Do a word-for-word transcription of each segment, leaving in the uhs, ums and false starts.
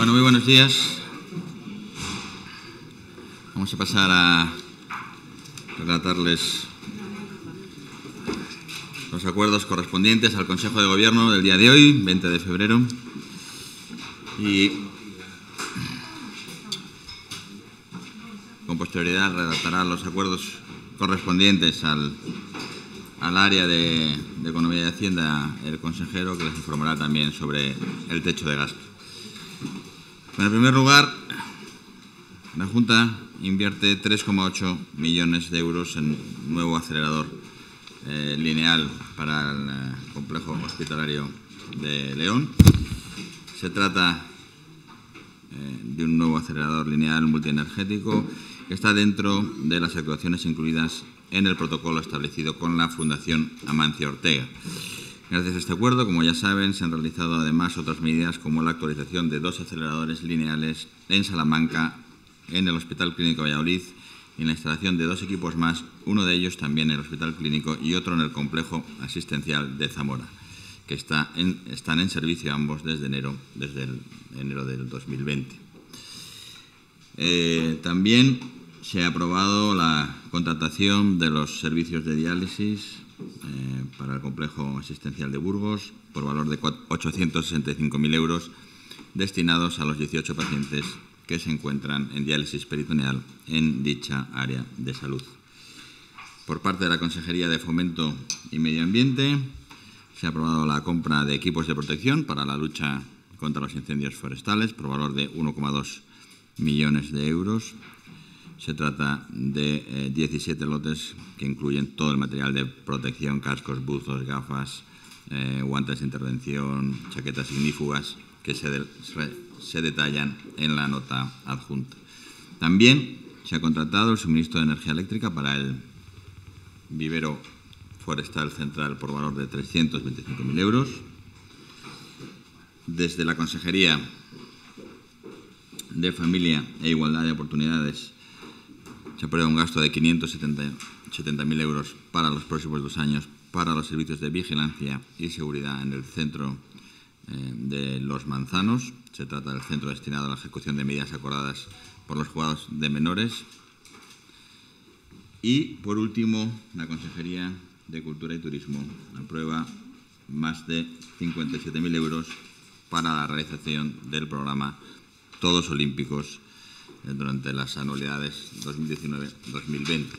Bueno, muy buenos días. Vamos a pasar a relatarles los acuerdos correspondientes al Consejo de Gobierno del día de hoy, veinte de febrero. Y con posterioridad redactará los acuerdos correspondientes al, al área de, de Economía y Hacienda el consejero, que les informará también sobre el techo de gasto. En primer lugar, la Junta invierte tres coma ocho millones de euros en un nuevo acelerador eh, lineal para el eh, complejo hospitalario de León. Se trata eh, de un nuevo acelerador lineal multienergético que está dentro de las actuaciones incluidas en el protocolo establecido con la Fundación Amancio Ortega. Gracias a este acuerdo, como ya saben, se han realizado además otras medidas como la actualización de dos aceleradores lineales en Salamanca, en el Hospital Clínico Valladolid, y en la instalación de dos equipos más, uno de ellos también en el Hospital Clínico y otro en el Complejo Asistencial de Zamora, que está en, están en servicio ambos desde enero, desde el enero del dos mil veinte. Eh, también se ha aprobado la contratación de los servicios de diálisis eh, para el Complejo Asistencial de Burgos por valor de ochocientos sesenta y cinco mil euros destinados a los dieciocho pacientes que se encuentran en diálisis peritoneal en dicha área de salud. Por parte de la Consejería de Fomento y Medio Ambiente se ha aprobado la compra de equipos de protección para la lucha contra los incendios forestales por valor de uno coma dos millones de euros. Se trata de eh, diecisiete lotes que incluyen todo el material de protección, cascos, buzos, gafas, eh, guantes de intervención, chaquetas ignífugas, que se, de, se detallan en la nota adjunta. También se ha contratado el suministro de energía eléctrica para el vivero forestal central por valor de trescientos veinticinco mil euros. Desde la Consejería de Familia e Igualdad de Oportunidades se aprueba un gasto de quinientos setenta mil euros para los próximos dos años para los servicios de vigilancia y seguridad en el centro eh, de Los Manzanos. Se trata del centro destinado a la ejecución de medidas acordadas por los juzgados de menores. Y, por último, la Consejería de Cultura y Turismo aprueba más de cincuenta y siete mil euros para la realización del programa Todos Olímpicos durante las anualidades dos mil diecinueve dos mil veinte.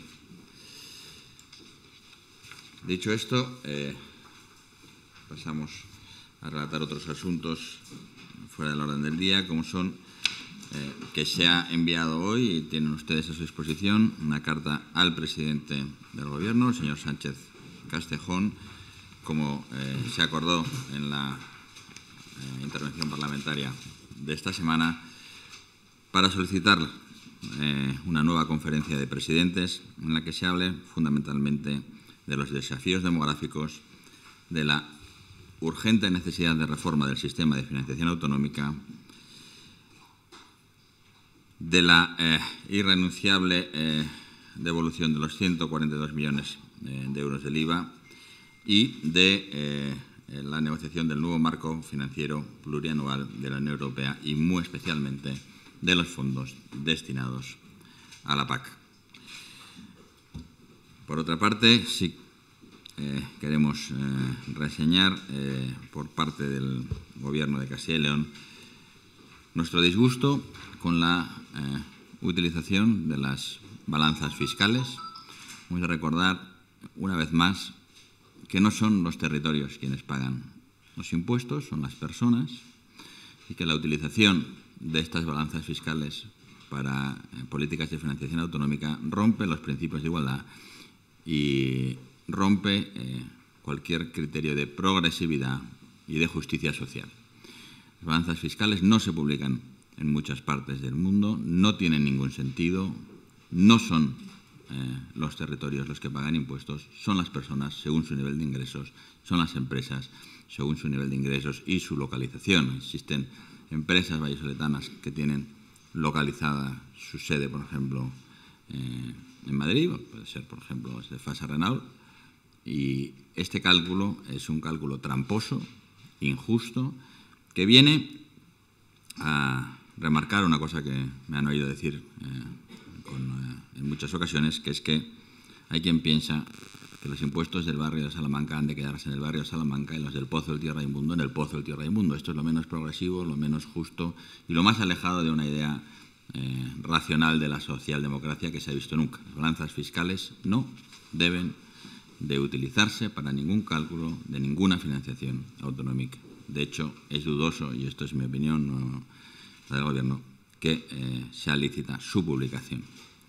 Dicho esto, eh, pasamos a relatar otros asuntos fuera del orden del día, como son eh, que se ha enviado hoy, y tienen ustedes a su disposición, una carta al presidente del Gobierno, el señor Sánchez Castejón, como eh, se acordó en la eh, intervención parlamentaria de esta semana, para solicitar eh, una nueva conferencia de presidentes en la que se hable fundamentalmente de los desafíos demográficos, de la urgente necesidad de reforma del sistema de financiación autonómica, de la eh, irrenunciable eh, devolución de los ciento cuarenta y dos millones eh, de euros del I V A y de eh, la negociación del nuevo marco financiero plurianual de la Unión Europea y, muy especialmente, de los fondos destinados a la P A C. Por otra parte, sí eh, queremos eh, reseñar eh, por parte del Gobierno de Castilla y León nuestro disgusto con la eh, utilización de las balanzas fiscales. Vamos a recordar una vez más que no son los territorios quienes pagan los impuestos, son las personas, y que la utilización de estas balanzas fiscales para eh, políticas de financiación autonómica rompe los principios de igualdad y rompe eh, cualquier criterio de progresividad y de justicia social. Las balanzas fiscales no se publican en muchas partes del mundo, no tienen ningún sentido, no son eh, los territorios los que pagan impuestos, son las personas según su nivel de ingresos, son las empresas según su nivel de ingresos y su localización. Existen empresas vallisoletanas que tienen localizada su sede, por ejemplo, eh, en Madrid, puede ser, por ejemplo, de Fasa Renault, y este cálculo es un cálculo tramposo, injusto, que viene a remarcar una cosa que me han oído decir eh, con, eh, en muchas ocasiones, que es que hay quien piensa que los impuestos del barrio de Salamanca han de quedarse en el barrio de Salamanca y los del Pozo del Tío Raimundo en el Pozo del Tío Raimundo. Esto es lo menos progresivo, lo menos justo y lo más alejado de una idea eh, racional de la socialdemocracia que se ha visto nunca. Las balanzas fiscales no deben de utilizarse para ningún cálculo de ninguna financiación autonómica. De hecho, es dudoso, y esto es mi opinión, no la del Gobierno, que eh, sea lícita su publicación.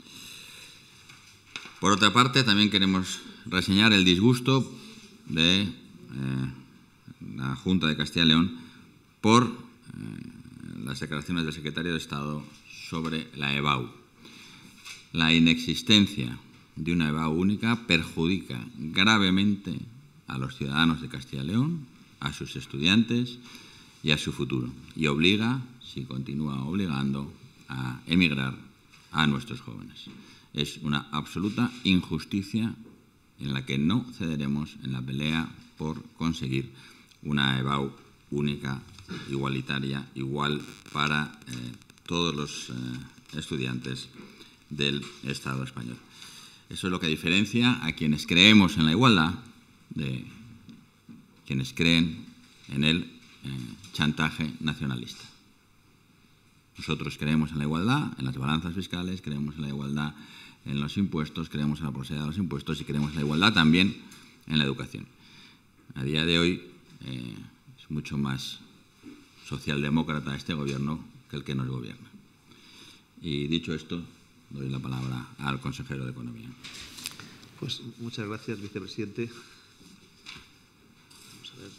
Por otra parte, también queremos reseñar el disgusto de eh, la Junta de Castilla y León por eh, las declaraciones del secretario de Estado sobre la E B A U. La inexistencia de una E B A U única perjudica gravemente a los ciudadanos de Castilla y León, a sus estudiantes y a su futuro, y obliga, si continúa obligando, a emigrar a nuestros jóvenes. Es una absoluta injusticia en la que no cederemos en la pelea por conseguir una E B A U única, igualitaria, igual para eh, todos los eh, estudiantes del Estado español. Eso es lo que diferencia a quienes creemos en la igualdad de quienes creen en el eh, chantaje nacionalista. Nosotros creemos en la igualdad, en las balanzas fiscales, creemos en la igualdad en los impuestos, creemos en la posibilidad de los impuestos y creemos en la igualdad también en la educación. A día de hoy eh, es mucho más socialdemócrata este Gobierno que el que nos gobierna. Y dicho esto, doy la palabra al consejero de Economía. Pues muchas gracias, vicepresidente. Vamos a ver.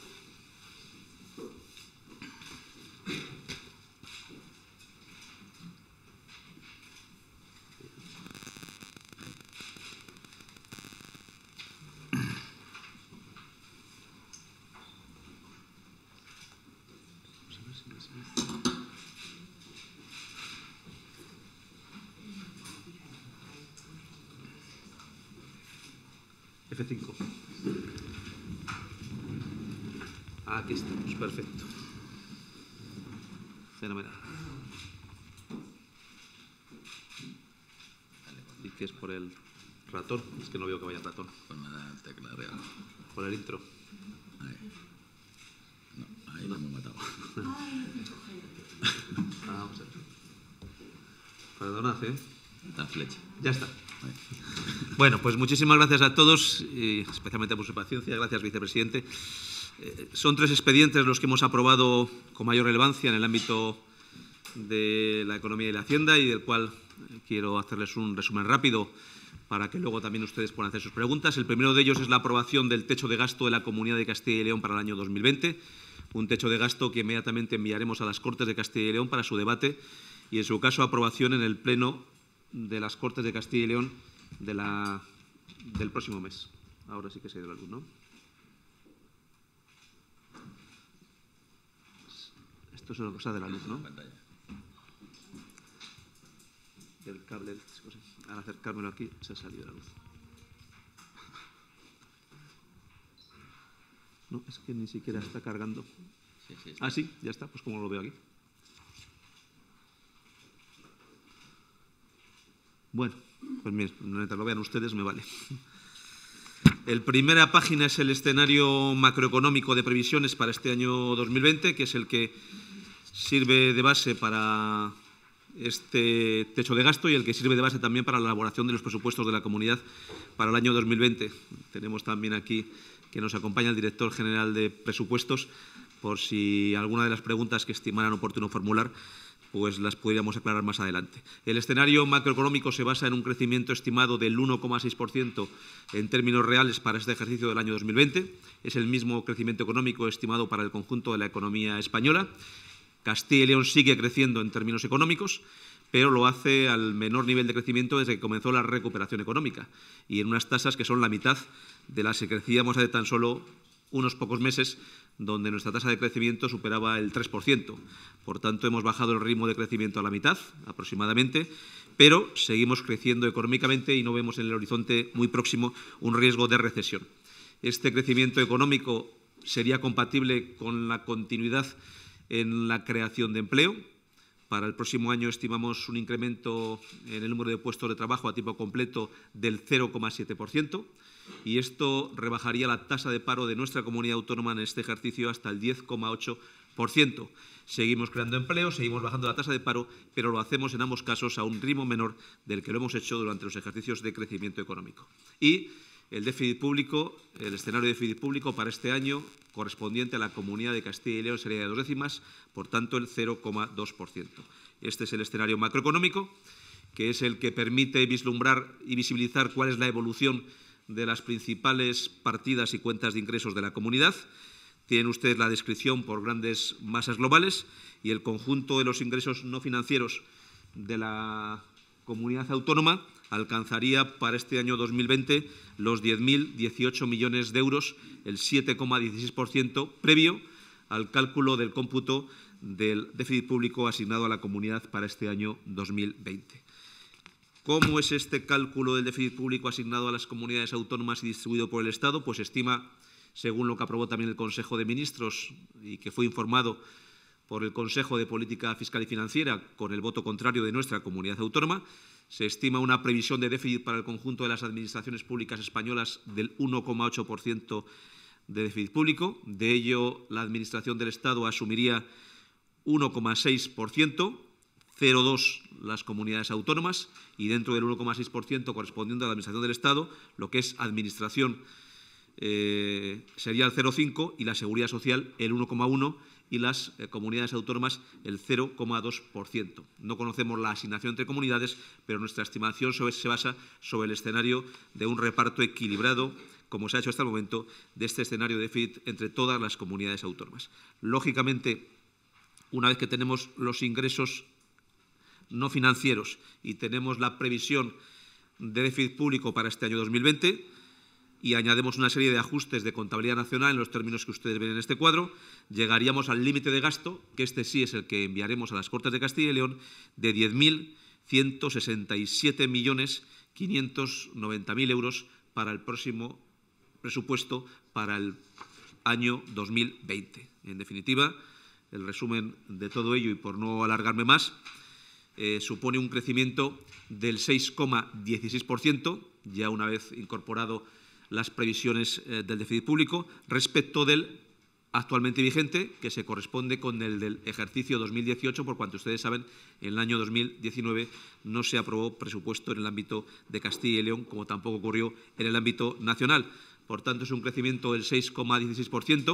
F cinco. Aquí estamos, perfecto. Fenomenal. ¿Y qué es por el ratón? Es que no veo que vaya ratón. Con la tecla real. Por el intro. Ahí. No, ahí no me he matado. Ah, vamos a ver. Perdonad, ¿eh? La flecha. Ya está. Ahí. Bueno, pues muchísimas gracias a todos, y especialmente por su paciencia. Gracias, vicepresidente. Eh, son tres expedientes los que hemos aprobado con mayor relevancia en el ámbito de la economía y la hacienda, y del cual quiero hacerles un resumen rápido para que luego también ustedes puedan hacer sus preguntas. El primero de ellos es la aprobación del techo de gasto de la Comunidad de Castilla y León para el año dos mil veinte, un techo de gasto que inmediatamente enviaremos a las Cortes de Castilla y León para su debate y, en su caso, aprobación en el Pleno de las Cortes de Castilla y León de la, del próximo mes. Ahora sí que se ha ido la luz, ¿no? Esto es una cosa de la luz, ¿no? El cable, al acercármelo aquí, se ha salido la luz. No, es que ni siquiera está cargando. Sí, sí, sí. Ah, sí, ya está, pues como lo veo aquí. Bueno, pues miren, mientras lo vean ustedes me vale. El primera página es el escenario macroeconómico de previsiones para este año dos mil veinte, que es el que sirve de base para este techo de gasto y el que sirve de base también para la elaboración de los presupuestos de la comunidad para el año dos mil veinte. Tenemos también aquí que nos acompaña el director general de presupuestos, por si alguna de las preguntas que estimaran oportuno formular pues las pudiéramos aclarar más adelante. El escenario macroeconómico se basa en un crecimiento estimado del uno coma seis por ciento en términos reales para este ejercicio del año dos mil veinte. Es el mismo crecimiento económico estimado para el conjunto de la economía española. Castilla y León sigue creciendo en términos económicos, pero lo hace al menor nivel de crecimiento desde que comenzó la recuperación económica y en unas tasas que son la mitad de las que crecíamos hace tan solo unos pocos meses, donde nuestra tasa de crecimiento superaba el tres por ciento. Por tanto, hemos bajado el ritmo de crecimiento a la mitad, aproximadamente, pero seguimos creciendo económicamente y no vemos en el horizonte muy próximo un riesgo de recesión. Este crecimiento económico sería compatible con la continuidad en la creación de empleo, Para el próximo año estimamos un incremento en el número de puestos de trabajo a tiempo completo del cero coma siete por ciento y esto rebajaría la tasa de paro de nuestra comunidad autónoma en este ejercicio hasta el diez coma ocho por ciento. Seguimos creando empleo, seguimos bajando la tasa de paro, pero lo hacemos en ambos casos a un ritmo menor del que lo hemos hecho durante los ejercicios de crecimiento económico. Y el déficit público, el escenario de déficit público para este año correspondiente a la Comunidad de Castilla y León sería de dos décimas, por tanto el cero coma dos por ciento. Este es el escenario macroeconómico, que es el que permite vislumbrar y visibilizar cuál es la evolución de las principales partidas y cuentas de ingresos de la comunidad. Tienen ustedes la descripción por grandes masas globales y el conjunto de los ingresos no financieros de la comunidad autónoma alcanzaría para este año dos mil veinte los diez mil dieciocho millones de euros, el siete coma dieciséis por ciento, previo al cálculo del cómputo del déficit público asignado a la comunidad para este año dos mil veinte. ¿Cómo es este cálculo del déficit público asignado a las comunidades autónomas y distribuido por el Estado? Pues se estima, según lo que aprobó también el Consejo de Ministros y que fue informado por el Consejo de Política Fiscal y Financiera con el voto contrario de nuestra comunidad autónoma, se estima una previsión de déficit para el conjunto de las administraciones públicas españolas del uno coma ocho por ciento de déficit público. De ello, la Administración del Estado asumiría uno coma seis por ciento, cero coma dos por ciento las comunidades autónomas y dentro del uno coma seis por ciento correspondiente a la Administración del Estado, lo que es Administración eh, sería el cero coma cinco por ciento y la Seguridad Social el uno coma uno por ciento y las eh, comunidades autónomas el cero coma dos por ciento. No conocemos la asignación entre comunidades, pero nuestra estimación sobre, se basa sobre el escenario de un reparto equilibrado, como se ha hecho hasta el momento, de este escenario de déficit entre todas las comunidades autónomas. Lógicamente, una vez que tenemos los ingresos no financieros y tenemos la previsión de déficit público para este año dos mil veinte, y añadimos una serie de ajustes de contabilidad nacional en los términos que ustedes ven en este cuadro, llegaríamos al límite de gasto, que este sí es el que enviaremos a las Cortes de Castilla y León, de diez mil ciento sesenta y siete millones quinientos noventa mil euros para el próximo presupuesto para el año dos mil veinte. En definitiva, el resumen de todo ello, y por no alargarme más, eh, supone un crecimiento del seis coma dieciséis por ciento, ya una vez incorporado las previsiones eh, del déficit público, respecto del actualmente vigente, que se corresponde con el del ejercicio dos mil dieciocho, por cuanto ustedes saben, en el año dos mil diecinueve no se aprobó presupuesto en el ámbito de Castilla y León, como tampoco ocurrió en el ámbito nacional. Por tanto, es un crecimiento del seis coma dieciséis por ciento.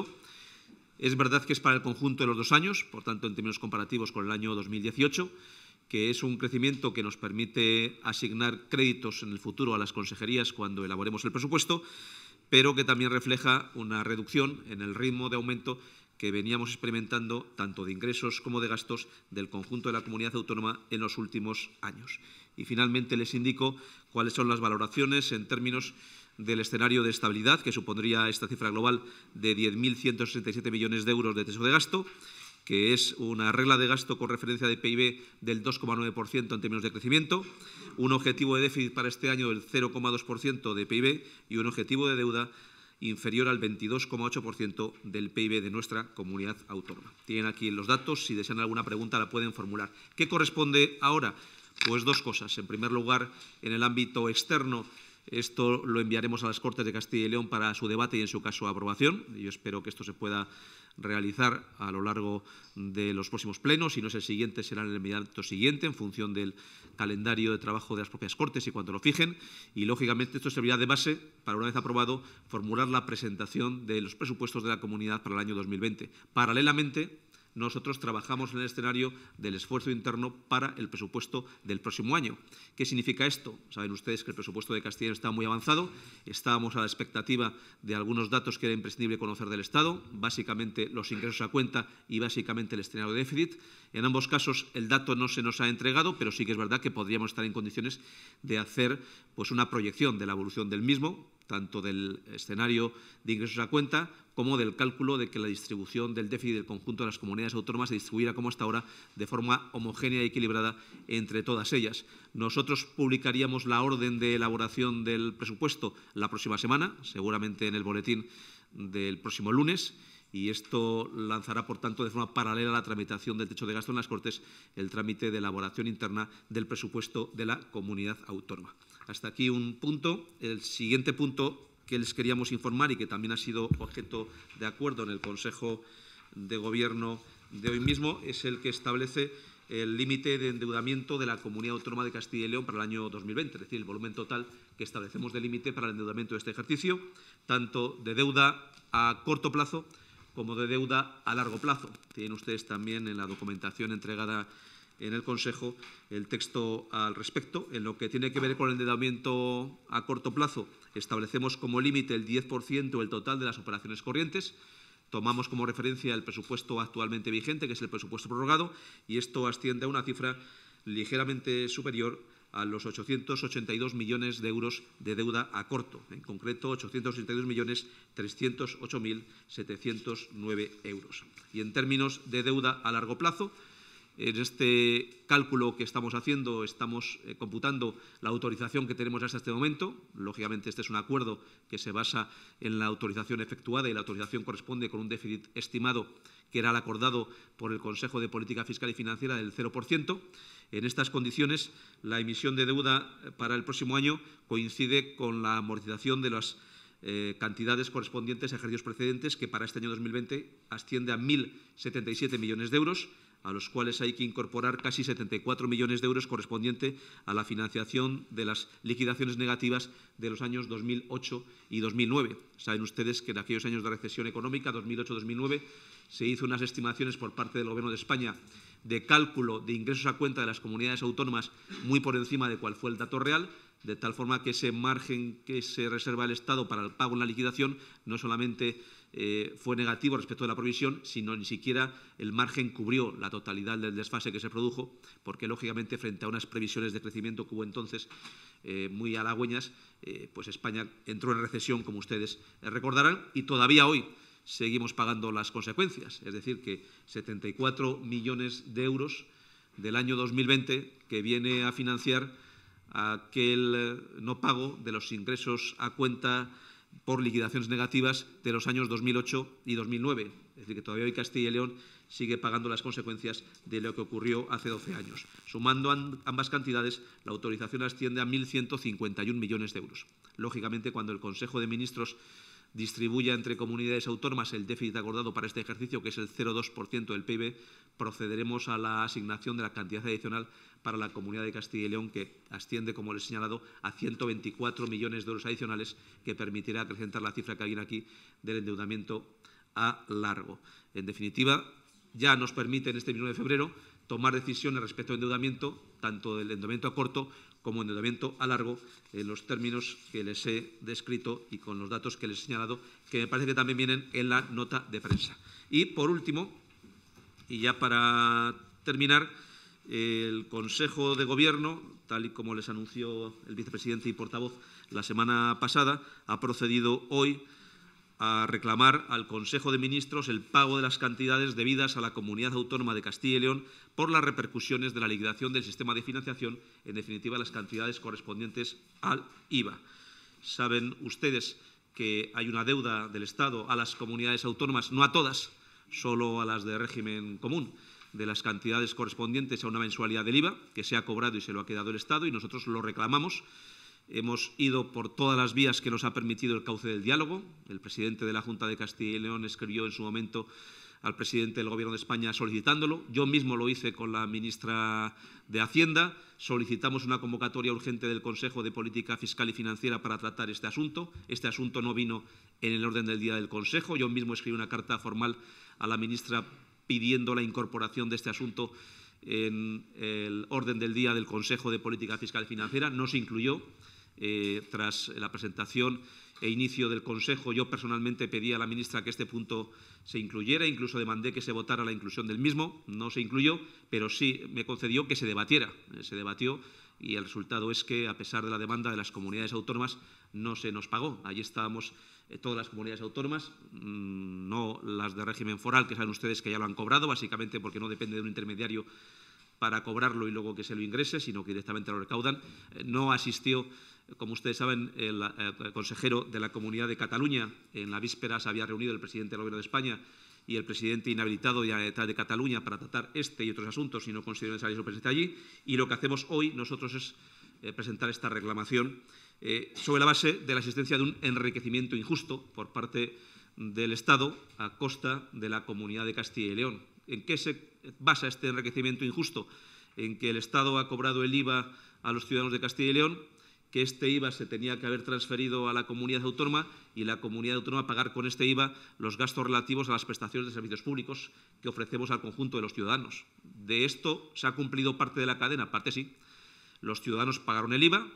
Es verdad que es para el conjunto de los dos años, por tanto, en términos comparativos con el año dos mil dieciocho, que es un crecimiento que nos permite asignar créditos en el futuro a las consejerías cuando elaboremos el presupuesto, pero que también refleja una reducción en el ritmo de aumento que veníamos experimentando tanto de ingresos como de gastos del conjunto de la comunidad autónoma en los últimos años. Y finalmente les indico cuáles son las valoraciones en términos del escenario de estabilidad, que supondría esta cifra global de diez mil ciento sesenta y siete millones de euros de techo de gasto, que es una regla de gasto con referencia de P I B del dos coma nueve por ciento en términos de crecimiento, un objetivo de déficit para este año del cero coma dos por ciento de P I B y un objetivo de deuda inferior al veintidós coma ocho por ciento del P I B de nuestra comunidad autónoma. Tienen aquí los datos, si desean alguna pregunta la pueden formular. ¿Qué corresponde ahora? Pues dos cosas. En primer lugar, en el ámbito externo, esto lo enviaremos a las Cortes de Castilla y León para su debate y, en su caso, aprobación. Yo espero que esto se pueda realizar a lo largo de los próximos plenos. Si no es el siguiente, será en el inmediato siguiente, en función del calendario de trabajo de las propias Cortes y cuando lo fijen. Y, lógicamente, esto servirá de base para, una vez aprobado, formular la presentación de los presupuestos de la comunidad para el año dos mil veinte. Paralelamente, nosotros trabajamos en el escenario del esfuerzo interno para el presupuesto del próximo año. ¿Qué significa esto? Saben ustedes que el presupuesto de Castilla y León está muy avanzado. Estábamos a la expectativa de algunos datos que era imprescindible conocer del Estado, básicamente los ingresos a cuenta y básicamente el escenario de déficit. En ambos casos el dato no se nos ha entregado, pero sí que es verdad que podríamos estar en condiciones de hacer pues, una proyección de la evolución del mismo, tanto del escenario de ingresos a cuenta como del cálculo de que la distribución del déficit del conjunto de las comunidades autónomas se distribuyera como hasta ahora de forma homogénea y equilibrada entre todas ellas. Nosotros publicaríamos la orden de elaboración del presupuesto la próxima semana, seguramente en el boletín del próximo lunes, y esto lanzará, por tanto, de forma paralela a la tramitación del techo de gasto en las Cortes, el trámite de elaboración interna del presupuesto de la comunidad autónoma. Hasta aquí un punto. El siguiente punto que les queríamos informar y que también ha sido objeto de acuerdo en el Consejo de Gobierno de hoy mismo es el que establece el límite de endeudamiento de la Comunidad Autónoma de Castilla y León para el año dos mil veinte, es decir, el volumen total que establecemos de límite para el endeudamiento de este ejercicio, tanto de deuda a corto plazo como de deuda a largo plazo. Tienen ustedes también en la documentación entregada en el Consejo el texto al respecto. En lo que tiene que ver con el endeudamiento a corto plazo, establecemos como límite el diez por ciento del total de las operaciones corrientes. Tomamos como referencia el presupuesto actualmente vigente, que es el presupuesto prorrogado, y esto asciende a una cifra ligeramente superior a los ochocientos ochenta y dos millones de euros de deuda a corto, en concreto ochocientos ochenta y dos millones trescientos ocho mil setecientos nueve euros. Y en términos de deuda a largo plazo, en este cálculo que estamos haciendo estamos eh, computando la autorización que tenemos hasta este momento. Lógicamente, este es un acuerdo que se basa en la autorización efectuada y la autorización corresponde con un déficit estimado que era el acordado por el Consejo de Política Fiscal y Financiera del cero por ciento. En estas condiciones, la emisión de deuda para el próximo año coincide con la amortización de las eh, cantidades correspondientes a ejercicios precedentes, que para este año dos mil veinte asciende a mil setenta y siete millones de euros, a los cuales hay que incorporar casi setenta y cuatro millones de euros correspondiente a la financiación de las liquidaciones negativas de los años dos mil ocho y dos mil nueve. Saben ustedes que en aquellos años de recesión económica, dos mil ocho dos mil nueve, se hizo unas estimaciones por parte del Gobierno de España de cálculo de ingresos a cuenta de las comunidades autónomas muy por encima de cuál fue el dato real, de tal forma que ese margen que se reserva el Estado para el pago en la liquidación no solamente eh, fue negativo respecto de la provisión, sino ni siquiera el margen cubrió la totalidad del desfase que se produjo, porque lógicamente frente a unas previsiones de crecimiento que hubo entonces eh, muy halagüeñas, eh, pues España entró en recesión, como ustedes recordarán, y todavía hoy seguimos pagando las consecuencias, es decir, que setenta y cuatro millones de euros del año dos mil veinte que viene a financiar aquel no pago de los ingresos a cuenta por liquidaciones negativas de los años dos mil ocho y dos mil nueve. Es decir, que todavía hoy Castilla y León sigue pagando las consecuencias de lo que ocurrió hace doce años. Sumando ambas cantidades, la autorización asciende a mil ciento cincuenta y un millones de euros. Lógicamente, cuando el Consejo de Ministros distribuya entre comunidades autónomas el déficit acordado para este ejercicio, que es el cero coma dos por ciento del P I B, procederemos a la asignación de la cantidad adicional para la Comunidad de Castilla y León, que asciende, como les he señalado, a ciento veinticuatro millones de euros adicionales, que permitirá acrecentar la cifra que hay aquí del endeudamiento a largo. En definitiva, ya nos permite en este mismo de febrero tomar decisiones respecto al endeudamiento, tanto del endeudamiento a corto como endeudamiento a largo, en los términos que les he descrito y con los datos que les he señalado, que me parece que también vienen en la nota de prensa. Y, por último, y ya para terminar, el Consejo de Gobierno, tal y como les anunció el vicepresidente y portavoz la semana pasada, ha procedido hoy a reclamar al Consejo de Ministros el pago de las cantidades debidas a la Comunidad Autónoma de Castilla y León por las repercusiones de la liquidación del sistema de financiación, en definitiva, las cantidades correspondientes al I V A. Saben ustedes que hay una deuda del Estado a las comunidades autónomas, no a todas, solo a las de régimen común, de las cantidades correspondientes a una mensualidad del I V A, que se ha cobrado y se lo ha quedado el Estado, y nosotros lo reclamamos. Hemos ido por todas las vías que nos ha permitido el cauce del diálogo. El presidente de la Junta de Castilla y León escribió en su momento al presidente del Gobierno de España solicitándolo. Yo mismo lo hice con la ministra de Hacienda. Solicitamos una convocatoria urgente del Consejo de Política Fiscal y Financiera para tratar este asunto. Este asunto no vino en el orden del día del Consejo. Yo mismo escribí una carta formal a la ministra pidiendo la incorporación de este asunto en el orden del día del Consejo de Política Fiscal y Financiera. No se incluyó. Eh, tras la presentación e inicio del Consejo, yo personalmente pedí a la ministra que este punto se incluyera, incluso demandé que se votara la inclusión del mismo. No se incluyó, pero sí me concedió que se debatiera. Eh, se debatió y el resultado es que, a pesar de la demanda de las comunidades autónomas, no se nos pagó. Allí estábamos eh, todas las comunidades autónomas, mmm, no las de régimen foral, que saben ustedes que ya lo han cobrado, básicamente porque no depende de un intermediario para cobrarlo y luego que se lo ingrese, sino que directamente lo recaudan. Eh, no asistió, como ustedes saben, el, el consejero de la Comunidad de Cataluña. En la víspera se había reunido el presidente del Gobierno de España y el presidente inhabilitado de la Generalitat de Cataluña para tratar este y otros asuntos si no considera necesario su presencia allí. Y lo que hacemos hoy nosotros es eh, presentar esta reclamación eh, sobre la base de la existencia de un enriquecimiento injusto por parte del Estado a costa de la Comunidad de Castilla y León. ¿En qué se basa este enriquecimiento injusto? En que el Estado ha cobrado el I V A a los ciudadanos de Castilla y León, que este I V A se tenía que haber transferido a la comunidad autónoma y la comunidad autónoma pagar con este I V A los gastos relativos a las prestaciones de servicios públicos que ofrecemos al conjunto de los ciudadanos. De esto se ha cumplido parte de la cadena, parte sí. Los ciudadanos pagaron el I V A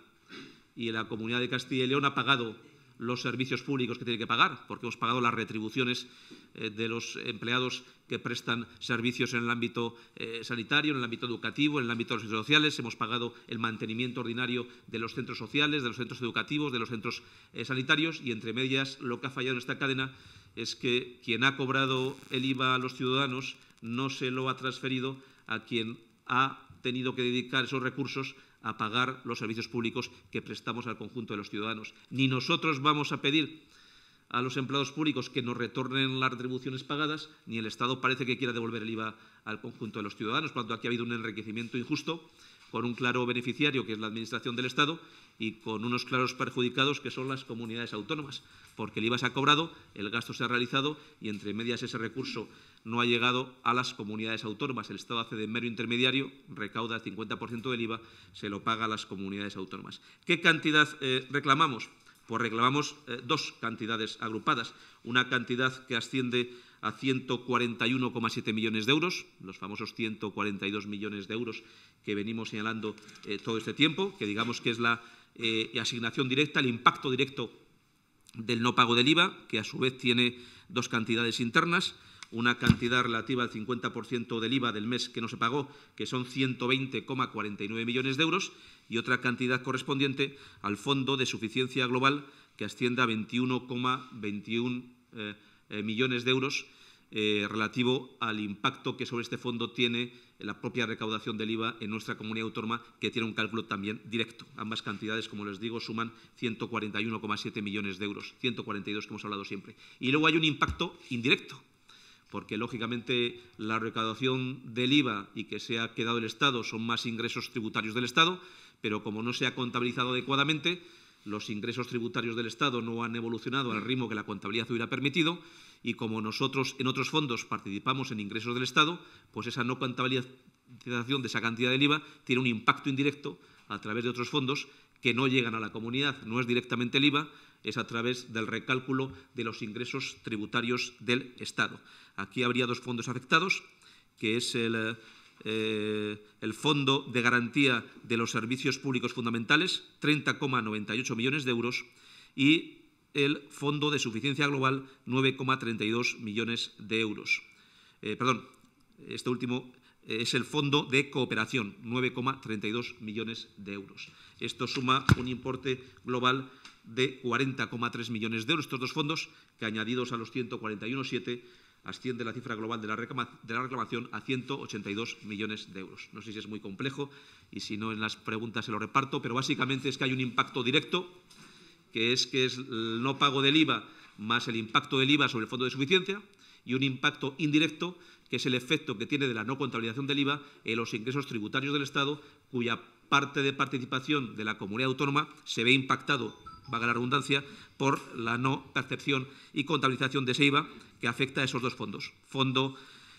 y la comunidad de Castilla y León ha pagado los servicios públicos que tiene que pagar, porque hemos pagado las retribuciones eh, de los empleados que prestan servicios en el ámbito eh, sanitario, en el ámbito educativo, en el ámbito de los servicios sociales, hemos pagado el mantenimiento ordinario de los centros sociales, de los centros educativos, de los centros eh, sanitarios, y entre medias lo que ha fallado en esta cadena es que quien ha cobrado el I V A a los ciudadanos no se lo ha transferido a quien ha tenido que dedicar esos recursos a pagar los servicios públicos que prestamos al conjunto de los ciudadanos. Ni nosotros vamos a pedir a los empleados públicos que nos retornen las retribuciones pagadas, ni el Estado parece que quiera devolver el I V A al conjunto de los ciudadanos. Por lo tanto, aquí ha habido un enriquecimiento injusto con un claro beneficiario, que es la Administración del Estado, y con unos claros perjudicados, que son las comunidades autónomas, porque el I V A se ha cobrado, el gasto se ha realizado y, entre medias, ese recurso no ha llegado a las comunidades autónomas. El Estado hace de mero intermediario, recauda el cincuenta por ciento del I V A, se lo paga a las comunidades autónomas. ¿Qué cantidad eh, reclamamos? Pues reclamamos eh, dos cantidades agrupadas. Una cantidad que asciende a ciento cuarenta y uno coma siete millones de euros, los famosos ciento cuarenta y dos millones de euros que venimos señalando eh, todo este tiempo, que digamos que es la eh, asignación directa, el impacto directo del no pago del I V A, que a su vez tiene dos cantidades internas, una cantidad relativa al cincuenta por ciento del I V A del mes que no se pagó, que son ciento veinte coma cuarenta y nueve millones de euros, y otra cantidad correspondiente al Fondo de Suficiencia Global, que asciende a veintiuno coma veintiuno eh, eh, millones de euros, eh, relativo al impacto que sobre este fondo tiene la propia recaudación del I V A en nuestra comunidad autónoma, que tiene un cálculo también directo. Ambas cantidades, como les digo, suman ciento cuarenta y uno coma siete millones de euros, ciento cuarenta y dos que hemos hablado siempre. Y luego hay un impacto indirecto, porque lógicamente la recaudación del I V A y que se ha quedado el Estado son más ingresos tributarios del Estado, pero como no se ha contabilizado adecuadamente, los ingresos tributarios del Estado no han evolucionado al ritmo que la contabilidad hubiera permitido, y como nosotros en otros fondos participamos en ingresos del Estado, pues esa no contabilización de esa cantidad del I V A tiene un impacto indirecto a través de otros fondos que no llegan a la comunidad. No es directamente el I V A, es a través del recálculo de los ingresos tributarios del Estado. Aquí habría dos fondos afectados, que es el, eh, el Fondo de Garantía de los Servicios Públicos Fundamentales, treinta coma noventa y ocho millones de euros, y el Fondo de Suficiencia Global, nueve coma treinta y dos millones de euros. Eh, perdón, este último es el Fondo de Cooperación, nueve coma treinta y dos millones de euros. Esto suma un importe global de cuarenta coma tres millones de euros. Estos dos fondos, que añadidos a los ciento cuarenta y uno coma siete, asciende la cifra global de la, de la reclamación a ciento ochenta y dos millones de euros. No sé si es muy complejo y si no en las preguntas se lo reparto, pero básicamente es que hay un impacto directo, que es que es el no pago del I V A más el impacto del I V A sobre el Fondo de Suficiencia, y un impacto indirecto, que es el efecto que tiene de la no contabilización del I V A en los ingresos tributarios del Estado, cuya parte de participación de la comunidad autónoma se ve impactado, valga la redundancia, por la no percepción y contabilización de ese I V A, que afecta a esos dos fondos, Fondo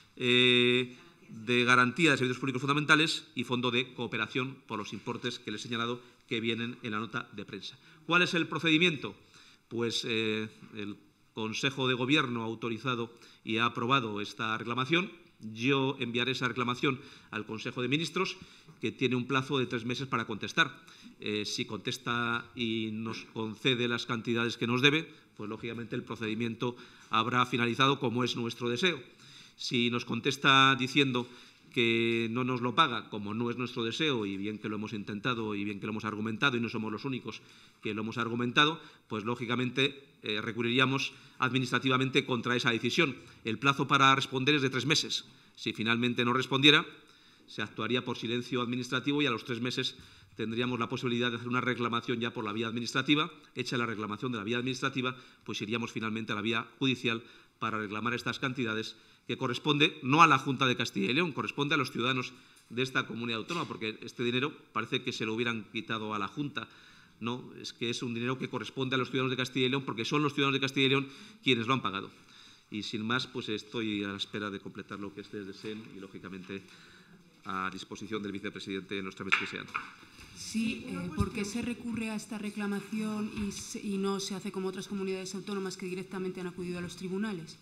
eh, de Garantía de Servicios Públicos Fundamentales y Fondo de Cooperación, por los importes que les he señalado que vienen en la nota de prensa. ¿Cuál es el procedimiento? Pues eh, el Consejo de Gobierno ha autorizado y ha aprobado esta reclamación. Yo enviaré esa reclamación al Consejo de Ministros, que tiene un plazo de tres meses para contestar. Eh, si contesta y nos concede las cantidades que nos debe, pues lógicamente el procedimiento habrá finalizado, como es nuestro deseo. Si nos contesta diciendo que no nos lo paga, como no es nuestro deseo, y bien que lo hemos intentado y bien que lo hemos argumentado, y no somos los únicos que lo hemos argumentado, pues lógicamente eh, recurriríamos administrativamente contra esa decisión. El plazo para responder es de tres meses. Si finalmente no respondiera, se actuaría por silencio administrativo y a los tres meses tendríamos la posibilidad de hacer una reclamación ya por la vía administrativa. Hecha la reclamación de la vía administrativa, pues iríamos finalmente a la vía judicial para reclamar estas cantidades, que corresponde no a la Junta de Castilla y León, corresponde a los ciudadanos de esta comunidad autónoma, porque este dinero parece que se lo hubieran quitado a la Junta. No, es que es un dinero que corresponde a los ciudadanos de Castilla y León, porque son los ciudadanos de Castilla y León quienes lo han pagado. Y sin más, pues estoy a la espera de completar lo que ustedes deseen y, lógicamente, a disposición del vicepresidente en los trámites que sean. Sí, eh, ¿por qué se recurre a esta reclamación y, se, y no se hace como otras comunidades autónomas que directamente han acudido a los tribunales?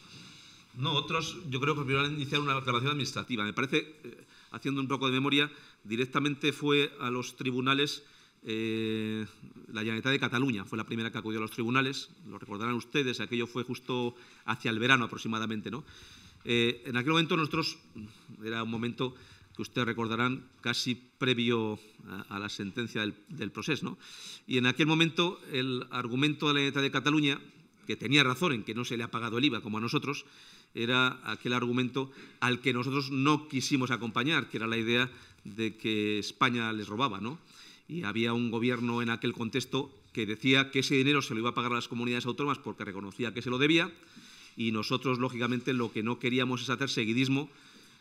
No, otros yo creo que primero han iniciado una reclamación administrativa. Me parece, eh, haciendo un poco de memoria, directamente fue a los tribunales eh, la Generalitat de Cataluña, fue la primera que acudió a los tribunales. Lo recordarán ustedes, aquello fue justo hacia el verano aproximadamente, ¿no? Eh, en aquel momento nosotros, era un momento que ustedes recordarán casi previo a, a la sentencia del, del procés, ¿no? Y en aquel momento el argumento de la Generalitat de Cataluña, que tenía razón en que no se le ha pagado el I V A como a nosotros, era aquel argumento al que nosotros no quisimos acompañar, que era la idea de que España les robaba, ¿no? Y había un gobierno en aquel contexto que decía que ese dinero se lo iba a pagar a las comunidades autónomas porque reconocía que se lo debía, y nosotros, lógicamente, lo que no queríamos es hacer seguidismo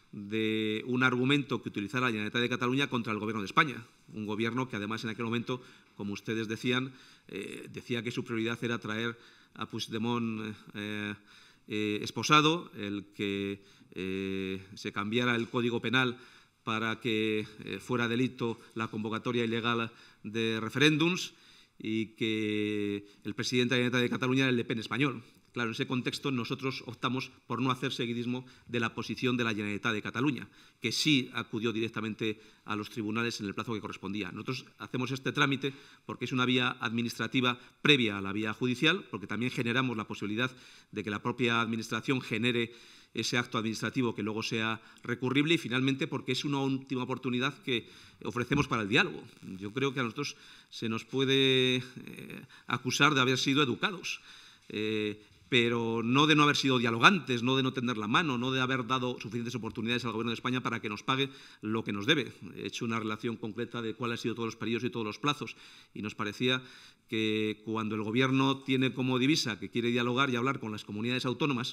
de un argumento que utilizara la Generalitat de Cataluña contra el Gobierno de España. Un gobierno que, además, en aquel momento, como ustedes decían, eh, decía que su prioridad era traer a Puigdemont eh, eh, esposado, el que eh, se cambiara el Código Penal para que eh, fuera delito la convocatoria ilegal de referéndums, y que el presidente de la Generalitat de Cataluña era el Le Pen español. Claro, en ese contexto nosotros optamos por no hacer seguidismo de la posición de la Generalitat de Cataluña, que sí acudió directamente a los tribunales en el plazo que correspondía. Nosotros hacemos este trámite porque es una vía administrativa previa a la vía judicial, porque también generamos la posibilidad de que la propia Administración genere ese acto administrativo que luego sea recurrible, y finalmente porque es una última oportunidad que ofrecemos para el diálogo. Yo creo que a nosotros se nos puede eh, acusar de haber sido educados, eh, pero no de no haber sido dialogantes, no de no tender la mano, no de haber dado suficientes oportunidades al Gobierno de España para que nos pague lo que nos debe. He hecho una relación concreta de cuáles han sido todos los periodos y todos los plazos, y nos parecía que cuando el Gobierno tiene como divisa que quiere dialogar y hablar con las comunidades autónomas,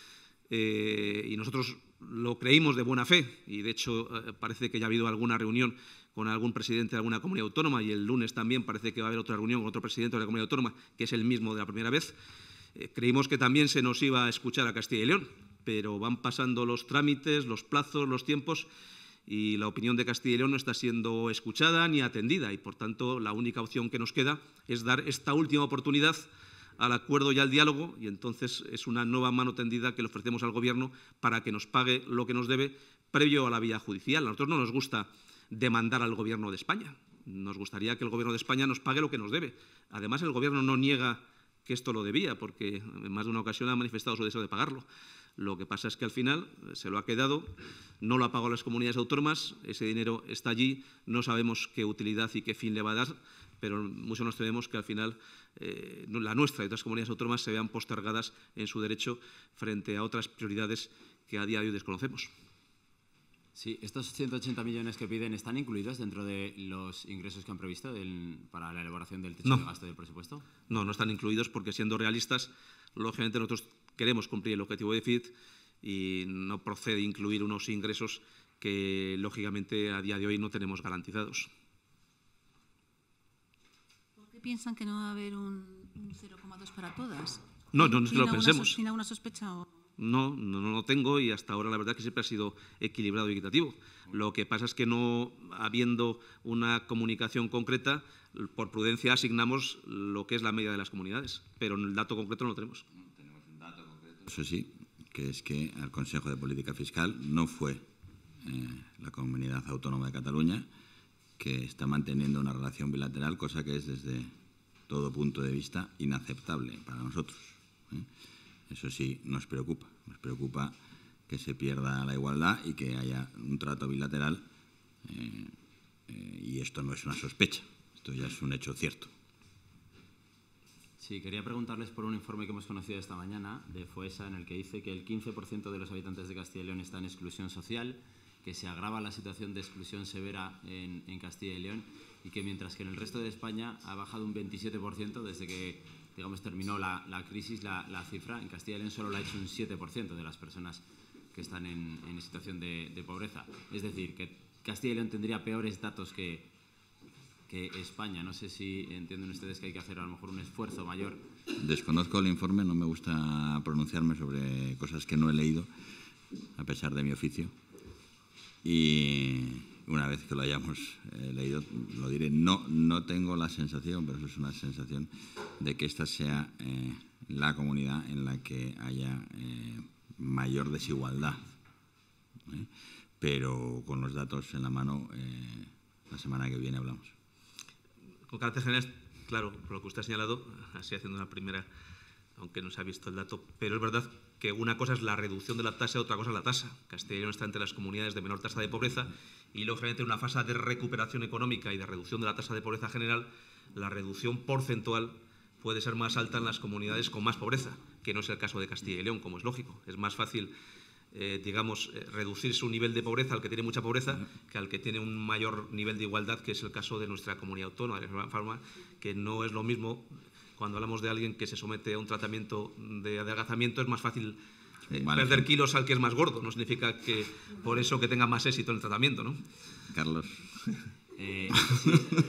Eh, y nosotros lo creímos de buena fe, y de hecho eh, parece que ya ha habido alguna reunión con algún presidente de alguna comunidad autónoma, y el lunes también parece que va a haber otra reunión con otro presidente de la comunidad autónoma, que es el mismo de la primera vez. Eh, creímos que también se nos iba a escuchar a Castilla y León, pero van pasando los trámites, los plazos, los tiempos, y la opinión de Castilla y León no está siendo escuchada ni atendida, y por tanto la única opción que nos queda es dar esta última oportunidad al acuerdo y al diálogo, y entonces es una nueva mano tendida que le ofrecemos al Gobierno para que nos pague lo que nos debe previo a la vía judicial. A nosotros no nos gusta demandar al Gobierno de España, nos gustaría que el Gobierno de España nos pague lo que nos debe. Además, el Gobierno no niega que esto lo debía, porque en más de una ocasión ha manifestado su deseo de pagarlo. Lo que pasa es que al final se lo ha quedado, no lo ha pagado a las comunidades autónomas, ese dinero está allí, no sabemos qué utilidad y qué fin le va a dar, pero mucho nos tememos que al final eh, la nuestra y otras comunidades autónomas se vean postergadas en su derecho frente a otras prioridades que a día de hoy desconocemos. Sí, estos ciento ochenta millones que piden, ¿están incluidos dentro de los ingresos que han previsto del, para la elaboración del techo no. de gasto del presupuesto? No, no están incluidos porque, siendo realistas, lógicamente nosotros queremos cumplir el objetivo de déficit y no procede incluir unos ingresos que, lógicamente, a día de hoy no tenemos garantizados. ¿Piensan que no va a haber un, un cero coma dos para todas? No, no, no es que lo pensemos. ¿Tiene alguna sospecha? O... No, no, no lo tengo, y hasta ahora la verdad que siempre ha sido equilibrado y equitativo. Lo que pasa es que, no habiendo una comunicación concreta, por prudencia asignamos lo que es la media de las comunidades, pero el dato concreto no lo tenemos. Tenemos un dato concreto. Eso sí, que es que al Consejo de Política Fiscal no fue eh, la Comunidad Autónoma de Cataluña, que está manteniendo una relación bilateral, cosa que es desde todo punto de vista inaceptable para nosotros, ¿eh? Eso sí nos preocupa, nos preocupa que se pierda la igualdad y que haya un trato bilateral, eh, eh, y esto no es una sospecha, esto ya es un hecho cierto. Sí, quería preguntarles por un informe que hemos conocido esta mañana de FOESA, en el que dice que el quince por ciento de los habitantes de Castilla y León está en exclusión social, que se agrava la situación de exclusión severa en, en Castilla y León, y que mientras que en el resto de España ha bajado un veintisiete por ciento desde que digamos, terminó la, la crisis, la, la cifra en Castilla y León solo la ha hecho un siete por ciento de las personas que están en, en situación de, de pobreza. Es decir, que Castilla y León tendría peores datos que, que España. No sé si entienden ustedes que hay que hacer a lo mejor un esfuerzo mayor. Desconozco el informe, no me gusta pronunciarme sobre cosas que no he leído, a pesar de mi oficio. Y una vez que lo hayamos eh, leído, lo diré. No, no tengo la sensación, pero eso es una sensación, de que esta sea eh, la comunidad en la que haya eh, mayor desigualdad. ¿eh? Pero con los datos en la mano, eh, la semana que viene hablamos. Con carácter general, claro, por lo que usted ha señalado, así haciendo una primera, aunque no se ha visto el dato, pero es verdad que una cosa es la reducción de la tasa y otra cosa es la tasa. Castilla y León está entre las comunidades de menor tasa de pobreza y, lógicamente, en una fase de recuperación económica y de reducción de la tasa de pobreza general, la reducción porcentual puede ser más alta en las comunidades con más pobreza, que no es el caso de Castilla y León, como es lógico. Es más fácil, eh, digamos, eh, reducir su nivel de pobreza al que tiene mucha pobreza que al que tiene un mayor nivel de igualdad, que es el caso de nuestra comunidad autónoma, de la forma que no es lo mismo. Cuando hablamos de alguien que se somete a un tratamiento de adelgazamiento, es más fácil eh, vale, perder kilos al que es más gordo. No significa que por eso que tenga más éxito en el tratamiento, ¿no? Carlos. Eh, sí,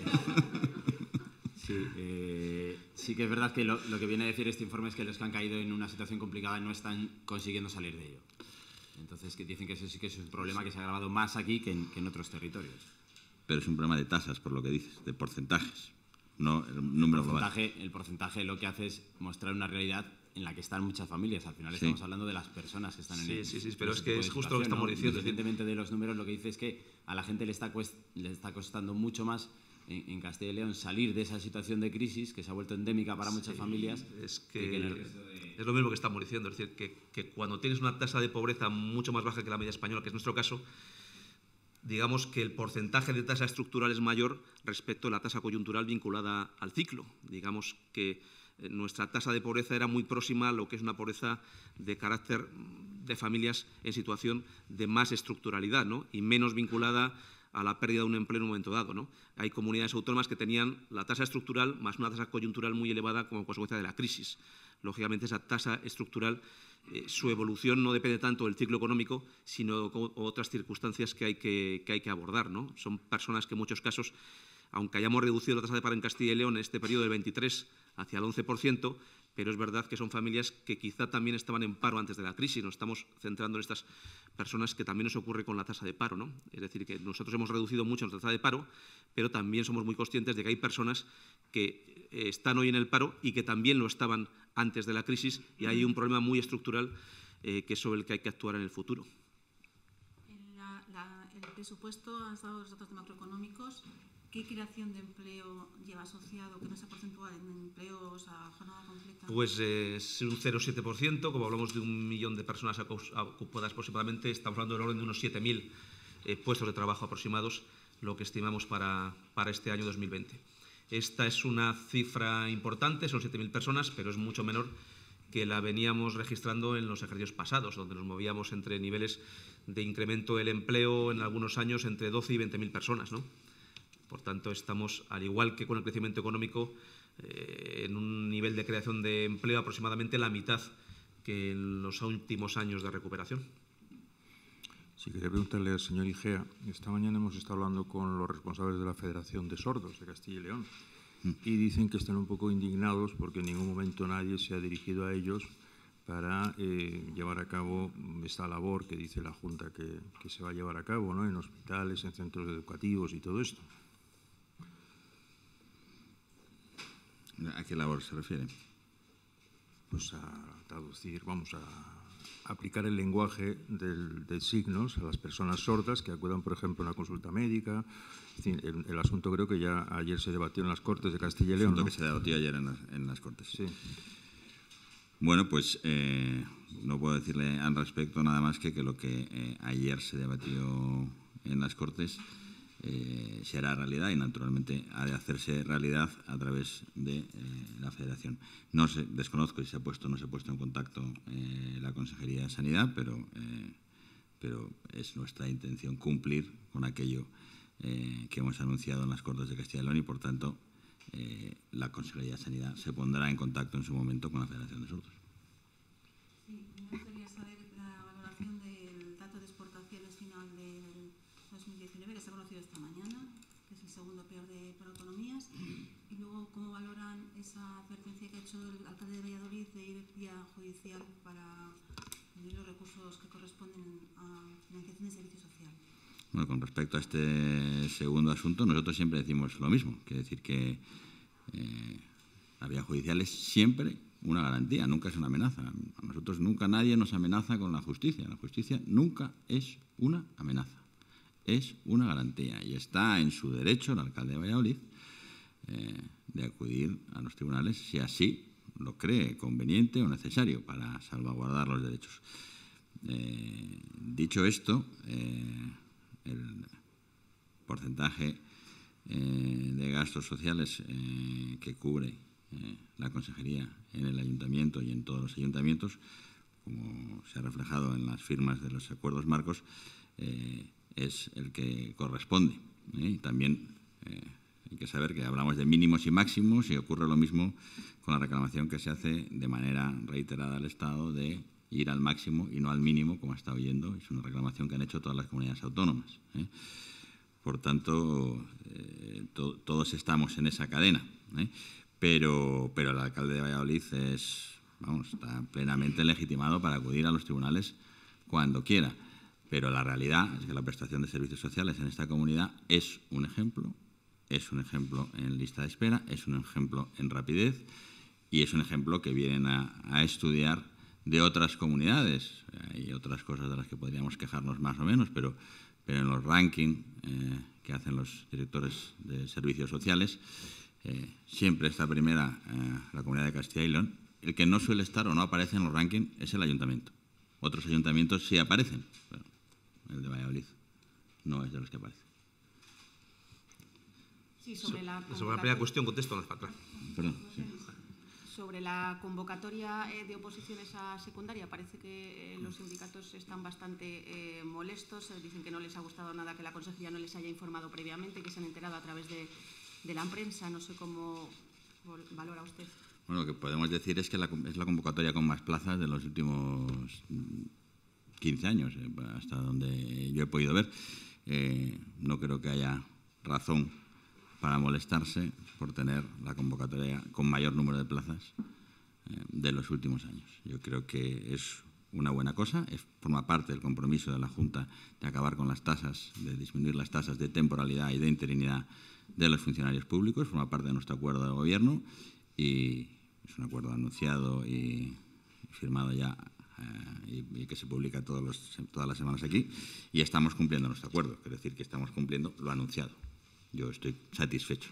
sí, eh, sí que es verdad que lo, lo que viene a decir este informe es que los que han caído en una situación complicada no están consiguiendo salir de ello. Entonces, que dicen que eso sí que es un problema que se ha agravado más aquí que en, que en otros territorios. Pero es un problema de tasas, por lo que dices, de porcentajes. No el número el porcentaje, global. El porcentaje lo que hace es mostrar una realidad en la que están muchas familias. Al final sí. estamos hablando de las personas que están en sí, el Sí, sí, pero en es que es justo lo que estamos ¿no? diciendo. Independientemente de los números, lo que dice es que a la gente le está, cuest le está costando mucho más en, en Castilla y León salir de esa situación de crisis que se ha vuelto endémica para muchas sí, familias. Es que, que, que en el de... es lo mismo que estamos diciendo. Es decir, que, que cuando tienes una tasa de pobreza mucho más baja que la media española, que es nuestro caso, digamos que el porcentaje de tasa estructural es mayor respecto a la tasa coyuntural vinculada al ciclo. Digamos que nuestra tasa de pobreza era muy próxima a lo que es una pobreza de carácter de familias en situación de más estructuralidad, ¿no? Y menos vinculada a la pérdida de un empleo en un momento dado, ¿no? Hay comunidades autónomas que tenían la tasa estructural más una tasa coyuntural muy elevada como consecuencia de la crisis. Lógicamente, esa tasa estructural, eh, su evolución no depende tanto del ciclo económico, sino de otras circunstancias que hay que, que hay que abordar, ¿no? Son personas que en muchos casos, aunque hayamos reducido la tasa de paro en Castilla y León en este periodo del veintitrés hacia el once por ciento, pero es verdad que son familias que quizá también estaban en paro antes de la crisis. Nos estamos centrando en estas personas que también nos ocurre con la tasa de paro, ¿no? Es decir, que nosotros hemos reducido mucho nuestra tasa de paro, pero también somos muy conscientes de que hay personas que están hoy en el paro y que también lo estaban antes de la crisis, y hay un problema muy estructural eh, que es sobre el que hay que actuar en el futuro. En la, la, el presupuesto, has dado los datos macroeconómicos. ¿Qué creación de empleo lleva asociado, que no sea porcentual, en empleos a jornada completa? Pues eh, es un cero coma siete por ciento, como hablamos de un millón de personas ocupadas aproximadamente, estamos hablando del orden de unos siete mil eh, puestos de trabajo aproximados, lo que estimamos para, para este año dos mil veinte. Esta es una cifra importante, son siete mil personas, pero es mucho menor que la veníamos registrando en los ejercicios pasados, donde nos movíamos entre niveles de incremento del empleo en algunos años entre doce y veinte mil personas, ¿no? Por tanto, estamos, al igual que con el crecimiento económico, eh, en un nivel de creación de empleo aproximadamente la mitad que en los últimos años de recuperación. Sí, quería preguntarle al señor Igea. Esta mañana hemos estado hablando con los responsables de la Federación de Sordos de Castilla y León y dicen que están un poco indignados porque en ningún momento nadie se ha dirigido a ellos para eh, llevar a cabo esta labor que dice la Junta que, que se va a llevar a cabo, ¿no? En hospitales, en centros educativos y todo esto. ¿A qué labor se refiere? Pues a traducir, vamos a aplicar el lenguaje del, de signos a las personas sordas que acudan, por ejemplo, a una consulta médica. El, el asunto creo que ya ayer se debatió en las Cortes de Castilla y León, ¿no? que se debatió ayer en las, en las Cortes. Sí. Bueno, pues eh, no puedo decirle al respecto nada más que que lo que eh, ayer se debatió en las Cortes Eh, se hará realidad y naturalmente ha de hacerse realidad a través de eh, la Federación. No sé, desconozco si se ha puesto o no se ha puesto en contacto eh, la Consejería de Sanidad, pero, eh, pero es nuestra intención cumplir con aquello eh, que hemos anunciado en las Cortes de Castilla y León y, por tanto, eh, la Consejería de Sanidad se pondrá en contacto en su momento con la Federación de Sordos. Sí, me gustaría saber la valoración del dato de exportaciones final del dos mil diecinueve, que se ha conocido esta mañana, que es el segundo peor de por autonomías, y luego cómo valoran esa advertencia que ha hecho el alcalde de Valladolid de ir vía judicial para pedir los recursos que corresponden a financiación de servicio social. Bueno, con respecto a este segundo asunto, nosotros siempre decimos lo mismo, que decir que eh, la vía judicial es siempre una garantía, nunca es una amenaza. A nosotros nunca nadie nos amenaza con la justicia. La justicia nunca es una amenaza, es una garantía y está en su derecho el alcalde de Valladolid eh, de acudir a los tribunales si así lo cree conveniente o necesario para salvaguardar los derechos. Eh, dicho esto, eh, el porcentaje eh, de gastos sociales eh, que cubre eh, la Consejería en el Ayuntamiento y en todos los ayuntamientos, como se ha reflejado en las firmas de los acuerdos marcos, eh, es el que corresponde. ¿eh? Y también eh, hay que saber que hablamos de mínimos y máximos y ocurre lo mismo con la reclamación que se hace de manera reiterada al Estado de ir al máximo y no al mínimo, como está oyendo. Es una reclamación que han hecho todas las comunidades autónomas. ¿eh? Por tanto, eh, to todos estamos en esa cadena. ¿eh? Pero, pero el alcalde de Valladolid es, vamos, está plenamente legitimado para acudir a los tribunales cuando quiera. Pero la realidad es que la prestación de servicios sociales en esta comunidad es un ejemplo, es un ejemplo en lista de espera, es un ejemplo en rapidez y es un ejemplo que vienen a, a estudiar de otras comunidades. Hay otras cosas de las que podríamos quejarnos más o menos, pero, pero en los rankings eh, que hacen los directores de servicios sociales, eh, siempre está primera eh, la Comunidad de Castilla y León. El que no suele estar o no aparece en los rankings es el ayuntamiento. Otros ayuntamientos sí aparecen, pero el de Valladolid no es de los que aparece. Sí, sobre la Sobre la primera cuestión contesto, no es para atrás. Perdón, sí. Sobre la convocatoria eh, de oposiciones a secundaria, parece que eh, los sindicatos están bastante eh, molestos. Eh, dicen que no les ha gustado nada que la Consejería no les haya informado previamente, que se han enterado a través de, de la prensa. No sé cómo valora usted. Bueno, lo que podemos decir es que la, es la convocatoria con más plazas de los últimos quince años, eh, hasta donde yo he podido ver. Eh, no creo que haya razón para molestarse por tener la convocatoria con mayor número de plazas eh, de los últimos años. Yo creo que es una buena cosa, es, forma parte del compromiso de la Junta de acabar con las tasas, de disminuir las tasas de temporalidad y de interinidad de los funcionarios públicos, forma parte de nuestro acuerdo de gobierno y es un acuerdo anunciado y firmado ya eh, y, y que se publica todos los, todas las semanas aquí y estamos cumpliendo nuestro acuerdo, quiero decir que estamos cumpliendo lo anunciado. Yo estoy satisfecho.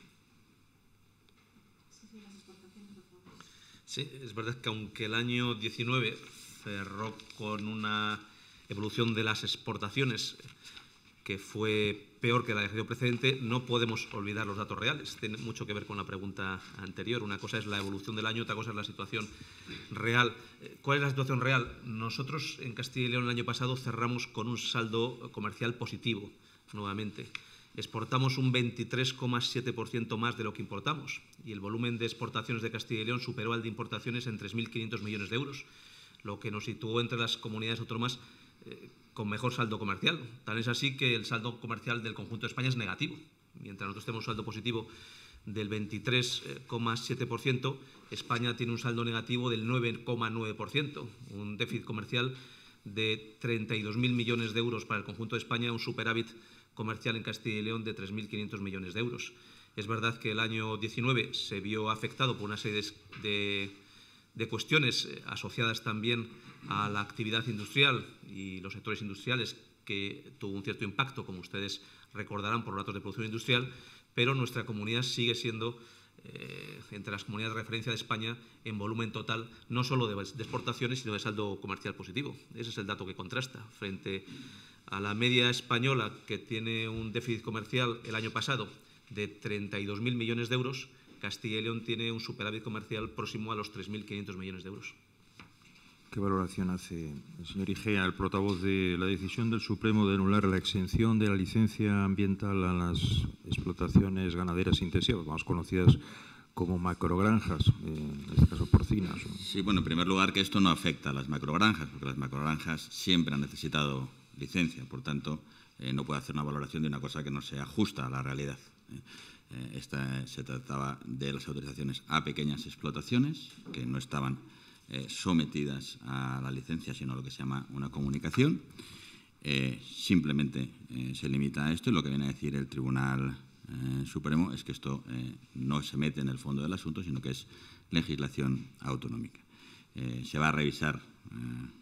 Sí, es verdad que aunque el año diecinueve cerró con una evolución de las exportaciones que fue peor que la del ejercicio precedente, no podemos olvidar los datos reales. Tiene mucho que ver con la pregunta anterior. Una cosa es la evolución del año, otra cosa es la situación real. ¿Cuál es la situación real? Nosotros en Castilla y León el año pasado cerramos con un saldo comercial positivo, nuevamente. Exportamos un veintitrés coma siete por ciento más de lo que importamos y el volumen de exportaciones de Castilla y León superó al de importaciones en tres mil quinientos millones de euros, lo que nos situó entre las comunidades autónomas eh, con mejor saldo comercial. Tal es así que el saldo comercial del conjunto de España es negativo. Mientras nosotros tenemos un saldo positivo del veintitrés coma siete por ciento, España tiene un saldo negativo del nueve coma nueve por ciento, un déficit comercial de treinta y dos mil millones de euros para el conjunto de España, un superávit comercial en Castilla y León de tres mil quinientos millones de euros. Es verdad que el año diecinueve se vio afectado por una serie de, de, de cuestiones asociadas también a la actividad industrial y los sectores industriales, que tuvo un cierto impacto, como ustedes recordarán, por los datos de producción industrial, pero nuestra comunidad sigue siendo eh, entre las comunidades de referencia de España en volumen total, no solo de, de exportaciones, sino de saldo comercial positivo. Ese es el dato que contrasta frente a la media española, que tiene un déficit comercial el año pasado de treinta y dos mil millones de euros. Castilla y León tiene un superávit comercial próximo a los tres mil quinientos millones de euros. ¿Qué valoración hace el señor Igea, el portavoz de la decisión del Supremo de anular la exención de la licencia ambiental a las explotaciones ganaderas intensivas, más conocidas como macrogranjas, eh, en este caso porcinas. Sí, bueno, en primer lugar que esto no afecta a las macrogranjas, porque las macrogranjas siempre han necesitado licencia, por tanto, eh, no puede hacer una valoración de una cosa que no se ajusta a la realidad. Eh, eh, esta, se trataba de las autorizaciones a pequeñas explotaciones que no estaban eh, sometidas a la licencia, sino a lo que se llama una comunicación. Eh, simplemente eh, se limita a esto y lo que viene a decir el Tribunal eh, Supremo es que esto eh, no se mete en el fondo del asunto, sino que es legislación autonómica. Eh, se va a revisar eh,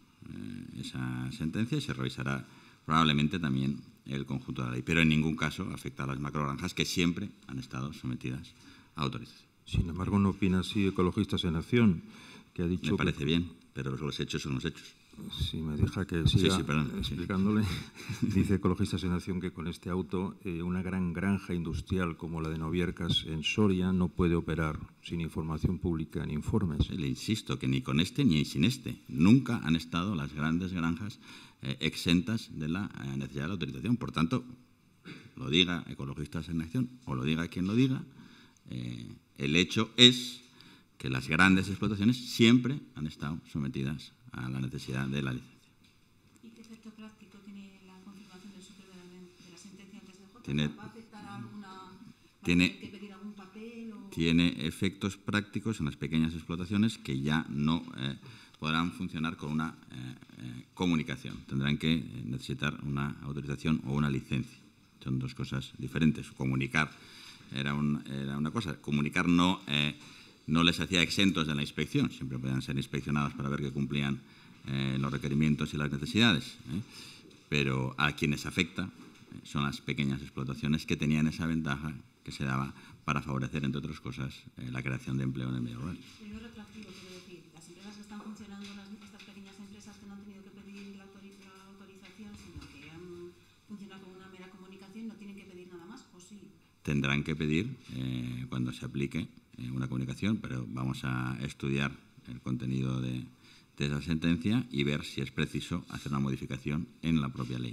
eh, esa sentencia y se revisará probablemente también el conjunto de la ley, pero en ningún caso afecta a las macrogranjas que siempre han estado sometidas a autorización. Sin embargo, no opina así Ecologistas en Acción, que ha dicho... Me parece que... bien, pero los hechos son los hechos. Si me deja que siga sí, sí, perdón, explicándole, sí. Dice Ecologistas en Acción que con este auto eh, una gran granja industrial como la de Noviercas en Soria no puede operar sin información pública ni informes. Le insisto que ni con este ni sin este. Nunca han estado las grandes granjas eh, exentas de la eh, necesidad de la autorización. Por tanto, lo diga Ecologistas en Acción o lo diga quien lo diga, eh, el hecho es que las grandes explotaciones siempre han estado sometidas a la necesidad de la licencia. ¿Y qué efecto práctico tiene la confirmación del Supremo de la, de la sentencia antes de J? Tiene, ¿Va a afectar a alguna, va tiene, a tener que pedir algún papel? O... Tiene efectos prácticos en las pequeñas explotaciones que ya no eh, podrán funcionar con una eh, eh, comunicación. Tendrán que necesitar una autorización o una licencia. Son dos cosas diferentes. Comunicar era, un, era una cosa. Comunicar no... Eh, no les hacía exentos de la inspección, siempre podían ser inspeccionados para ver que cumplían eh, los requerimientos y las necesidades, ¿eh? Pero a quienes afecta eh, son las pequeñas explotaciones que tenían esa ventaja que se daba para favorecer, entre otras cosas, eh, la creación de empleo en el medio rural. Pero no es retroactivo, quiero decir, las empresas que están funcionando, las, estas pequeñas empresas que no han tenido que pedir la, autori la autorización, sino que han funcionado con una mera comunicación, no tienen que pedir nada más, ¿o sí? Tendrán que pedir eh, cuando se aplique una comunicación, pero vamos a estudiar el contenido de, de esa sentencia y ver si es preciso hacer una modificación en la propia ley.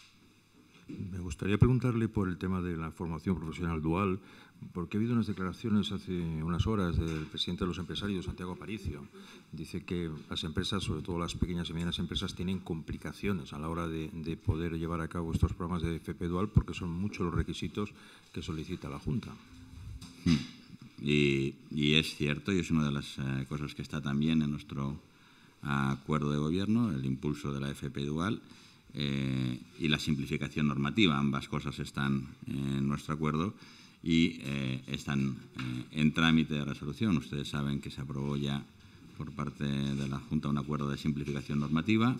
Me gustaría preguntarle por el tema de la formación profesional dual, porque ha habido unas declaraciones hace unas horas del presidente de los empresarios, Santiago Aparicio. Dice que las empresas, sobre todo las pequeñas y medianas empresas, tienen complicaciones a la hora de, de poder llevar a cabo estos programas de F P dual porque son muchos los requisitos que solicita la Junta. Hmm. Y, y es cierto, y es una de las eh, cosas que está también en nuestro acuerdo de gobierno, el impulso de la F P dual eh, y la simplificación normativa. Ambas cosas están en nuestro acuerdo y eh, están eh, en trámite de resolución. Ustedes saben que se aprobó ya por parte de la Junta un acuerdo de simplificación normativa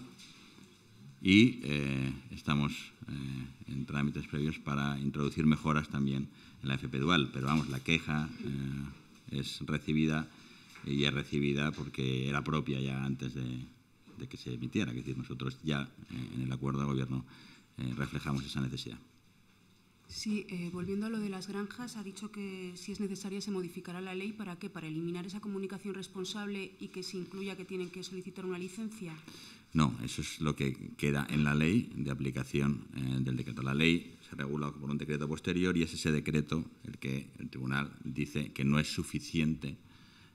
y eh, estamos eh, en trámites previos para introducir mejoras también en la F P dual, pero vamos, la queja eh, es recibida y es recibida porque era propia ya antes de, de que se emitiera. Es decir, nosotros ya eh, en el acuerdo de gobierno eh, reflejamos esa necesidad. Sí, eh, volviendo a lo de las granjas, ha dicho que si es necesaria se modificará la ley. ¿Para qué? ¿Para eliminar esa comunicación responsable y que se incluya que tienen que solicitar una licencia? No, eso es lo que queda en la ley de aplicación eh, del decreto. La ley se regula por un decreto posterior y es ese decreto el que el tribunal dice que no es suficiente eh,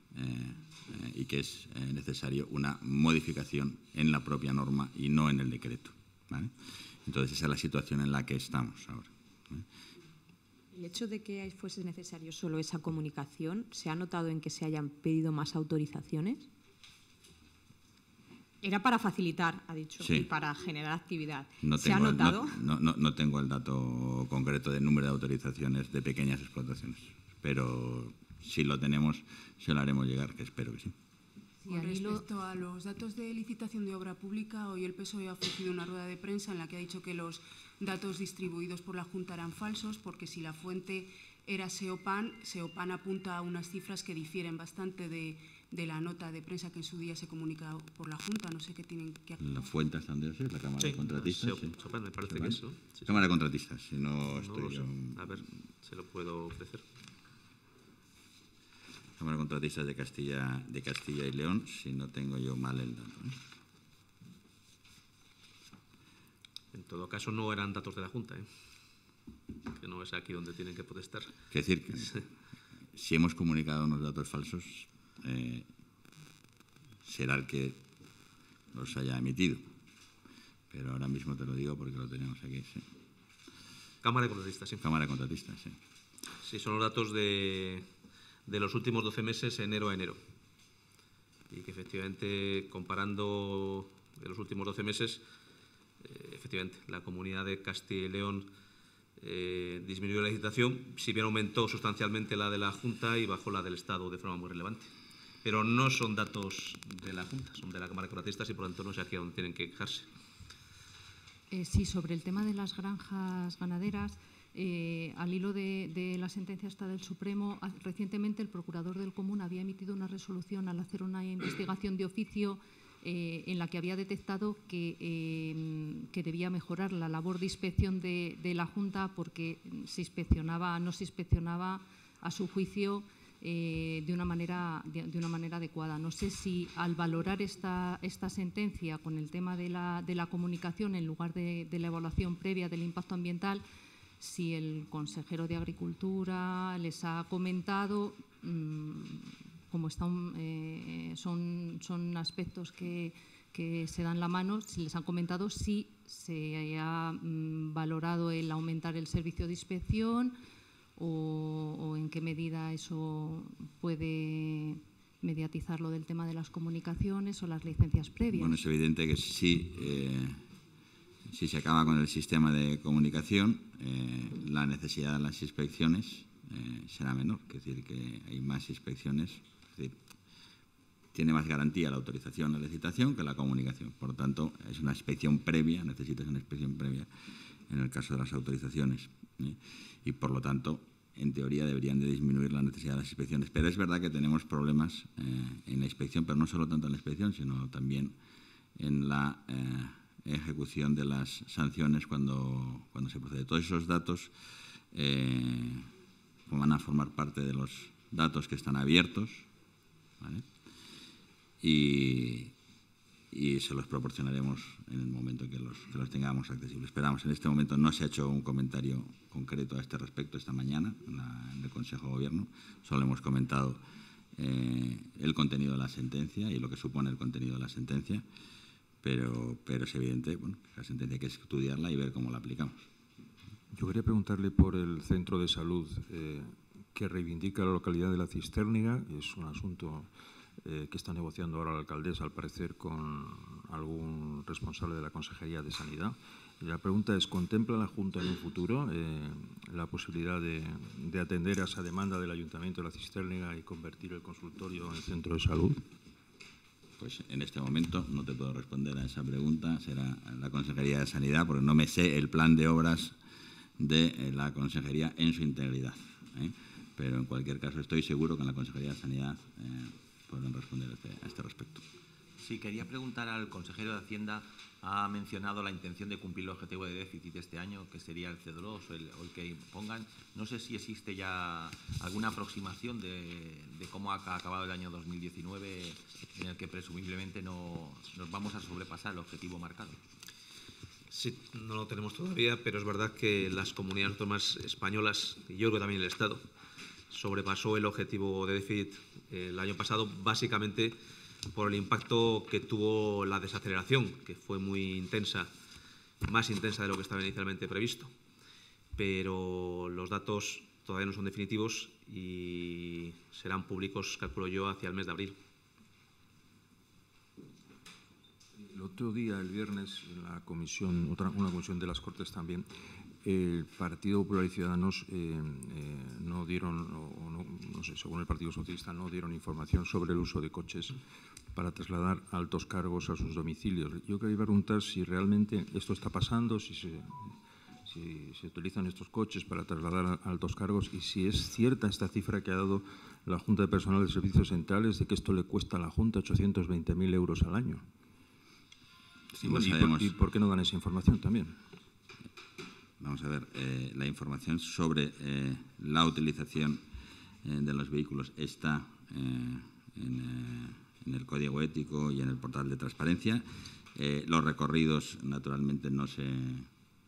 eh, y que es eh, necesario una modificación en la propia norma y no en el decreto, ¿vale? Entonces esa es la situación en la que estamos ahora. El hecho de que fuese necesario solo esa comunicación, ¿se ha notado en que se hayan pedido más autorizaciones? Era para facilitar, ha dicho, sí. y para generar actividad. No ¿Se tengo, ha notado? No, no, no tengo el dato concreto del número de autorizaciones de pequeñas explotaciones, pero si lo tenemos, se lo haremos llegar, que espero que sí. Con respecto a los datos de licitación de obra pública, hoy el P S O E ha ofrecido una rueda de prensa en la que ha dicho que los datos distribuidos por la Junta eran falsos, porque si la fuente era SEOPAN, SEOPAN apunta a unas cifras que difieren bastante de, de la nota de prensa que en su día se comunica por la Junta. No sé qué tienen que hacer. La fuente está de la Cámara sí, de Contratistas. Sí, SEOPAN, me parece SEOPAN. que es, ¿no? Sí, Cámara sí. de Contratistas, si no, no estoy lo sé. yo... A ver, se lo puedo ofrecer. Cámara de Contratistas de Castilla, de Castilla y León, si no tengo yo mal el dato, ¿eh? En todo caso, no eran datos de la Junta, ¿eh? Que no es aquí donde tienen que protestar. Es decir, que si hemos comunicado unos datos falsos, eh, será el que los haya emitido. Pero ahora mismo te lo digo porque lo tenemos aquí. Sí. Cámara de Contratistas, sí. Cámara de Contratistas, sí. Sí, son los datos de, de los últimos doce meses, enero a enero. Y que efectivamente, comparando de los últimos doce meses, eh, efectivamente, la Comunidad de Castilla y León eh, disminuyó la licitación, si bien aumentó sustancialmente la de la Junta y bajó la del Estado de forma muy relevante. Pero no son datos de la Junta, son de la Cámara de Contratistas y por lo tanto no sé aquí a dónde tienen que quejarse. Eh, sí, sobre el tema de las granjas ganaderas, eh, al hilo de, de la sentencia esta del Supremo, recientemente el procurador del Común había emitido una resolución al hacer una investigación de oficio eh, en la que había detectado que, eh, que debía mejorar la labor de inspección de, de la Junta porque se inspeccionaba, no se inspeccionaba a su juicio Eh, de, una manera, de, de una manera adecuada. No sé si al valorar esta, esta sentencia con el tema de la, de la comunicación en lugar de, de la evaluación previa del impacto ambiental, si el consejero de Agricultura les ha comentado, mmm, como están, eh, son, son aspectos que, que se dan la mano, si les han comentado si se ha mmm, valorado el aumentar el servicio de inspección, O, o en qué medida eso puede mediatizar lo del tema de las comunicaciones o las licencias previas. Bueno, es evidente que si, eh, si se acaba con el sistema de comunicación, eh, la necesidad de las inspecciones eh, será menor, es decir, que hay más inspecciones, es decir, tiene más garantía la autorización de licitación que la comunicación. Por lo tanto, es una inspección previa, necesitas una inspección previa en el caso de las autorizaciones. ¿eh? Y, por lo tanto, en teoría deberían de disminuir la necesidad de las inspecciones. Pero es verdad que tenemos problemas eh, en la inspección, pero no solo tanto en la inspección, sino también en la eh, ejecución de las sanciones cuando, cuando se procede. Todos esos datos eh, van a formar parte de los datos que están abiertos, ¿vale? y, y se los proporcionaremos en el momento que los, que los tengamos accesibles. Esperamos, en este momento no se ha hecho un comentario concreto a este respecto esta mañana en, la, en el Consejo de Gobierno, solo hemos comentado eh, el contenido de la sentencia y lo que supone el contenido de la sentencia, pero, pero es evidente, bueno, la sentencia hay que estudiarla y ver cómo la aplicamos. Yo quería preguntarle por el centro de salud eh, que reivindica la localidad de La Cisterniga. Es un asunto eh, que está negociando ahora la alcaldesa, al parecer, con algún responsable de la Consejería de Sanidad. Y la pregunta es, ¿contempla la Junta en un futuro eh, la posibilidad de, de atender a esa demanda del Ayuntamiento de La Cisterniga y convertir el consultorio en centro de salud? Pues en este momento no te puedo responder a esa pregunta, será la Consejería de Sanidad, porque no me sé el plan de obras de la Consejería en su integridad, ¿eh? Pero en cualquier caso estoy seguro que en la Consejería de Sanidad eh, podrán responder a este, a este respecto. Sí, quería preguntar al consejero de Hacienda, ha mencionado la intención de cumplir el objetivo de déficit este año, que sería el C dos o el, o el que pongan. No sé si existe ya alguna aproximación de, de cómo ha acabado el año dos mil diecinueve, en el que presumiblemente no, nos vamos a sobrepasar el objetivo marcado. Sí, no lo tenemos todavía, pero es verdad que las comunidades autónomas españolas, y yo creo que también el Estado, sobrepasó el objetivo de déficit el año pasado, básicamente por el impacto que tuvo la desaceleración, que fue muy intensa, más intensa de lo que estaba inicialmente previsto. Pero los datos todavía no son definitivos y serán públicos, calculo yo, hacia el mes de abril. El otro día, el viernes, en la comisión, otra, una comisión de las Cortes también, el Partido Popular y Ciudadanos eh, eh, no dieron, o no, no sé, según el Partido Socialista, no dieron información sobre el uso de coches para trasladar altos cargos a sus domicilios. Yo quería preguntar si realmente esto está pasando, si se, si se utilizan estos coches para trasladar altos cargos y si es cierta esta cifra que ha dado la Junta de Personal de Servicios Centrales de que esto le cuesta a la Junta ochocientos veinte mil euros al año. Sí, y, lo y, sabemos. por, ¿Y por qué no dan esa información también? Vamos a ver, eh, la información sobre eh, la utilización eh, de los vehículos está eh, en, eh, en el Código Ético y en el portal de transparencia. Eh, los recorridos, naturalmente, no se,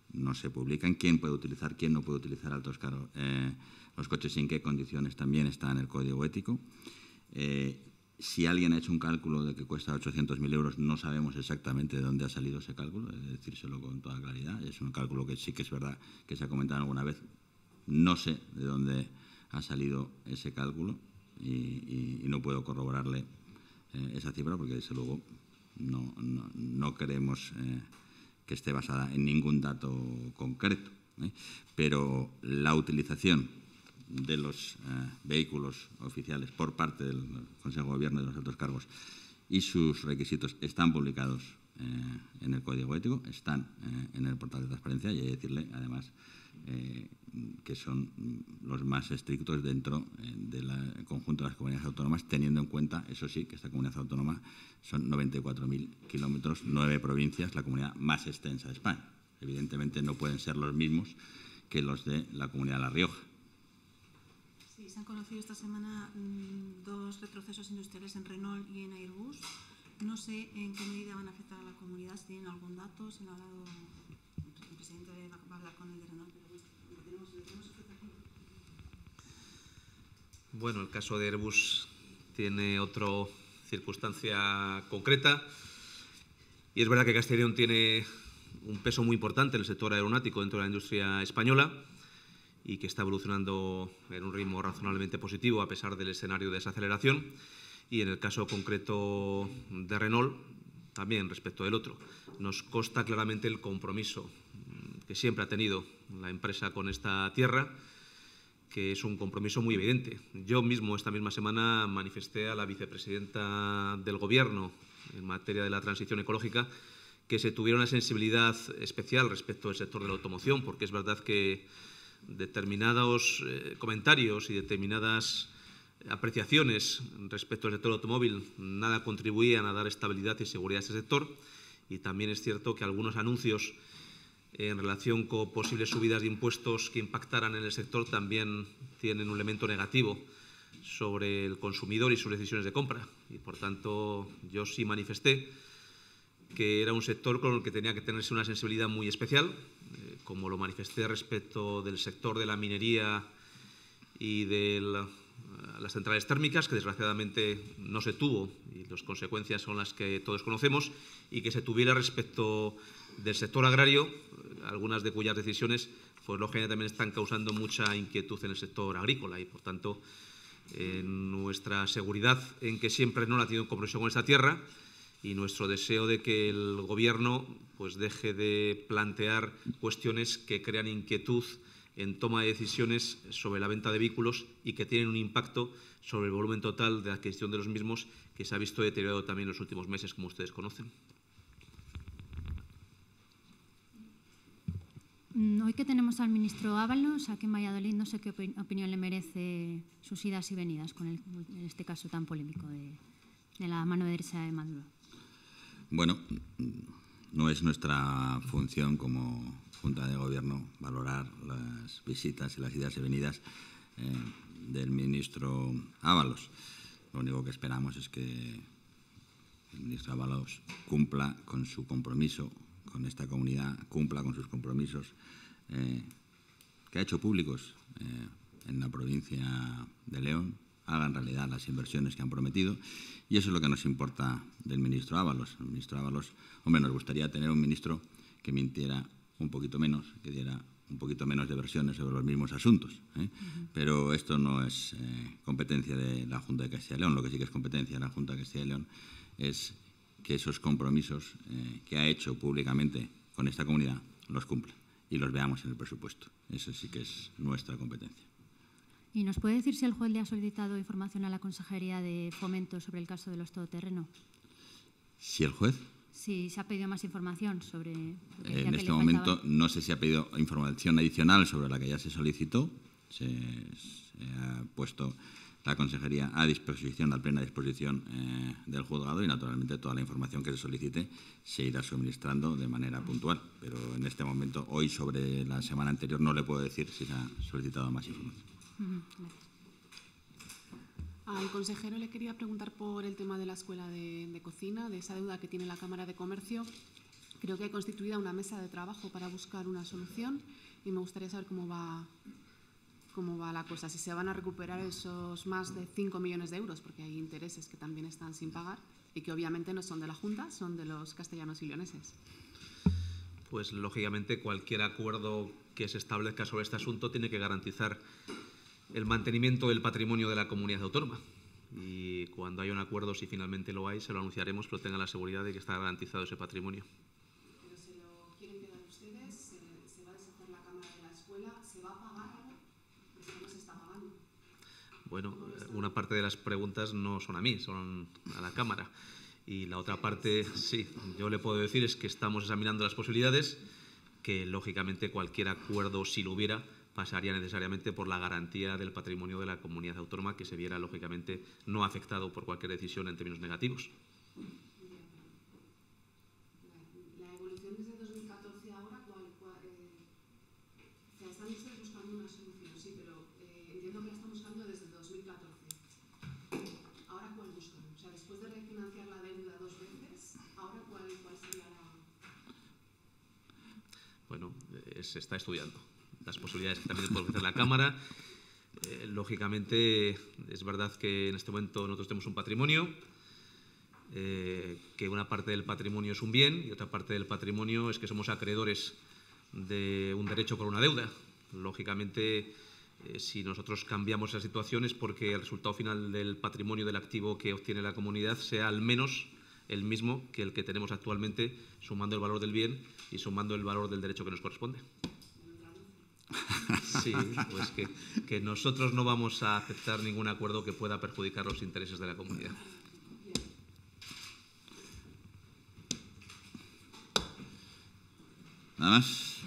no se publican. ¿Quién puede utilizar, quién no puede utilizar altos cargos? Eh, los coches, en qué condiciones, también está en el código ético. Eh, si alguien ha hecho un cálculo de que cuesta ochocientos mil euros, no sabemos exactamente de dónde ha salido ese cálculo, es decírselo con toda claridad. Es un cálculo que sí que es verdad que se ha comentado alguna vez. No sé de dónde ha salido ese cálculo y, y, y no puedo corroborarle eh, esa cifra porque, desde luego, no, no, no creemos eh, que esté basada en ningún dato concreto. ¿eh? Pero la utilización de los eh, vehículos oficiales por parte del Consejo de Gobierno y de los altos cargos y sus requisitos están publicados eh, en el Código Ético, están eh, en el portal de transparencia, y hay que decirle, además, eh, que son los más estrictos dentro eh, del conjunto de las comunidades autónomas, teniendo en cuenta, eso sí, que esta comunidad autónoma son noventa y cuatro mil kilómetros, nueve provincias, la comunidad más extensa de España. Evidentemente no pueden ser los mismos que los de la comunidad de La Rioja. Sí, se han conocido esta semana mmm, dos retrocesos industriales en Renault y en Airbus. No sé en qué medida van a afectar a la comunidad, si tienen algún dato, si no ha hablado, el presidente va a hablar con el de Renault, pero lo tenemos, lo tenemos aquí. Bueno, el caso de Airbus tiene otra circunstancia concreta y es verdad que Castilla y León tiene un peso muy importante en el sector aeronáutico dentro de la industria española y que está evolucionando en un ritmo razonablemente positivo a pesar del escenario de desaceleración. Y en el caso concreto de Renault, también respecto del otro, nos consta claramente el compromiso que siempre ha tenido la empresa con esta tierra, que es un compromiso muy evidente. Yo mismo esta misma semana manifesté a la vicepresidenta del Gobierno en materia de la transición ecológica que se tuviera una sensibilidad especial respecto del sector de la automoción, porque es verdad que determinados eh, comentarios y determinadas apreciaciones respecto al sector automóvil nada contribuían a dar estabilidad y seguridad a ese sector, y también es cierto que algunos anuncios en relación con posibles subidas de impuestos que impactaran en el sector también tienen un elemento negativo sobre el consumidor y sus decisiones de compra. Y, por tanto, yo sí manifesté que era un sector con el que tenía que tenerse una sensibilidad muy especial, eh, como lo manifesté respecto del sector de la minería y de la, las centrales térmicas, que desgraciadamente no se tuvo, y las consecuencias son las que todos conocemos, y que se tuviera respecto del sector agrario, algunas de cuyas decisiones pues lógicamente también están causando mucha inquietud en el sector agrícola, y por tanto eh, nuestra seguridad en que siempre no la ha tenido un compromiso con esta tierra, y nuestro deseo de que el Gobierno pues deje de plantear cuestiones que crean inquietud en toma de decisiones sobre la venta de vehículos y que tienen un impacto sobre el volumen total de adquisición de los mismos, que se ha visto deteriorado también en los últimos meses, como ustedes conocen. Hoy que tenemos al ministro Ábalos aquí en Valladolid, no sé qué opinión le merece sus idas y venidas con el, en este caso tan polémico de, de la mano derecha de Maduro. Bueno, no es nuestra función como Junta de Gobierno valorar las visitas y las idas y venidas eh, del ministro Ábalos. Lo único que esperamos es que el ministro Ábalos cumpla con su compromiso con esta comunidad, cumpla con sus compromisos eh, que ha hecho públicos eh, en la provincia de León, hagan realidad las inversiones que han prometido, y eso es lo que nos importa del ministro Ábalos. El ministro Ábalos, hombre, nos gustaría tener un ministro que mintiera un poquito menos, que diera un poquito menos de versiones sobre los mismos asuntos, ¿eh? Uh-huh. Pero esto no es eh, competencia de la Junta de Castilla y León. Lo que sí que es competencia de la Junta de Castilla y León es que esos compromisos eh, que ha hecho públicamente con esta comunidad los cumpla y los veamos en el presupuesto. Eso sí que es nuestra competencia. ¿Y nos puede decir si el juez le ha solicitado información a la Consejería de Fomento sobre el caso de los todoterreno? ¿Si el juez? Sí, se ha pedido más información sobre... En este momento faltaba. No sé si ha pedido información adicional sobre la que ya se solicitó. Se, se ha puesto la Consejería a disposición, a plena disposición eh, del juzgado, y naturalmente toda la información que se solicite se irá suministrando de manera puntual. Pero en este momento, hoy sobre la semana anterior, no le puedo decir si se ha solicitado más información. Uh-huh. Gracias. Al consejero le quería preguntar por el tema de la escuela de, de cocina, de esa deuda que tiene la Cámara de Comercio. Creo que hay constituida una mesa de trabajo para buscar una solución y me gustaría saber cómo va, cómo va la cosa, si se van a recuperar esos más de cinco millones de euros, porque hay intereses que también están sin pagar y que obviamente no son de la Junta, son de los castellanos y leoneses. Pues, lógicamente, cualquier acuerdo que se establezca sobre este asunto tiene que garantizar el mantenimiento del patrimonio de la comunidad autónoma. Y cuando haya un acuerdo, si finalmente lo hay, se lo anunciaremos, pero tengan la seguridad de que está garantizado ese patrimonio. ¿Pero se lo quieren quedar ustedes? ¿Se, se va a deshacer la cámara de la escuela? ¿Se va a pagar algo? Porque no se está pagando. Bueno, una parte de las preguntas no son a mí, son a la Cámara. Y la otra parte, sí, yo le puedo decir es que estamos examinando las posibilidades, que lógicamente cualquier acuerdo, si lo hubiera, pasaría necesariamente por la garantía del patrimonio de la comunidad autónoma, que se viera lógicamente no afectado por cualquier decisión en términos negativos. La evolución desde dos mil catorce a ahora, ¿cuál, cuál, eh, o sea, están ustedes buscando una solución, sí, pero eh, entiendo que la están buscando desde dos mil catorce. ¿Ahora cuál buscan? O sea, después de refinanciar la deuda dos veces, ¿ahora cuál, cuál sería la...? Bueno, eh, se está estudiando las posibilidades que también puede ofrecer la Cámara. Eh, lógicamente, es verdad que en este momento nosotros tenemos un patrimonio, eh, que una parte del patrimonio es un bien y otra parte del patrimonio es que somos acreedores de un derecho por una deuda. Lógicamente, eh, si nosotros cambiamos esa situación es porque el resultado final del patrimonio del activo que obtiene la comunidad sea al menos el mismo que el que tenemos actualmente, sumando el valor del bien y sumando el valor del derecho que nos corresponde. Sí, pues que, que nosotros no vamos a aceptar ningún acuerdo que pueda perjudicar los intereses de la comunidad. ¿Nada más?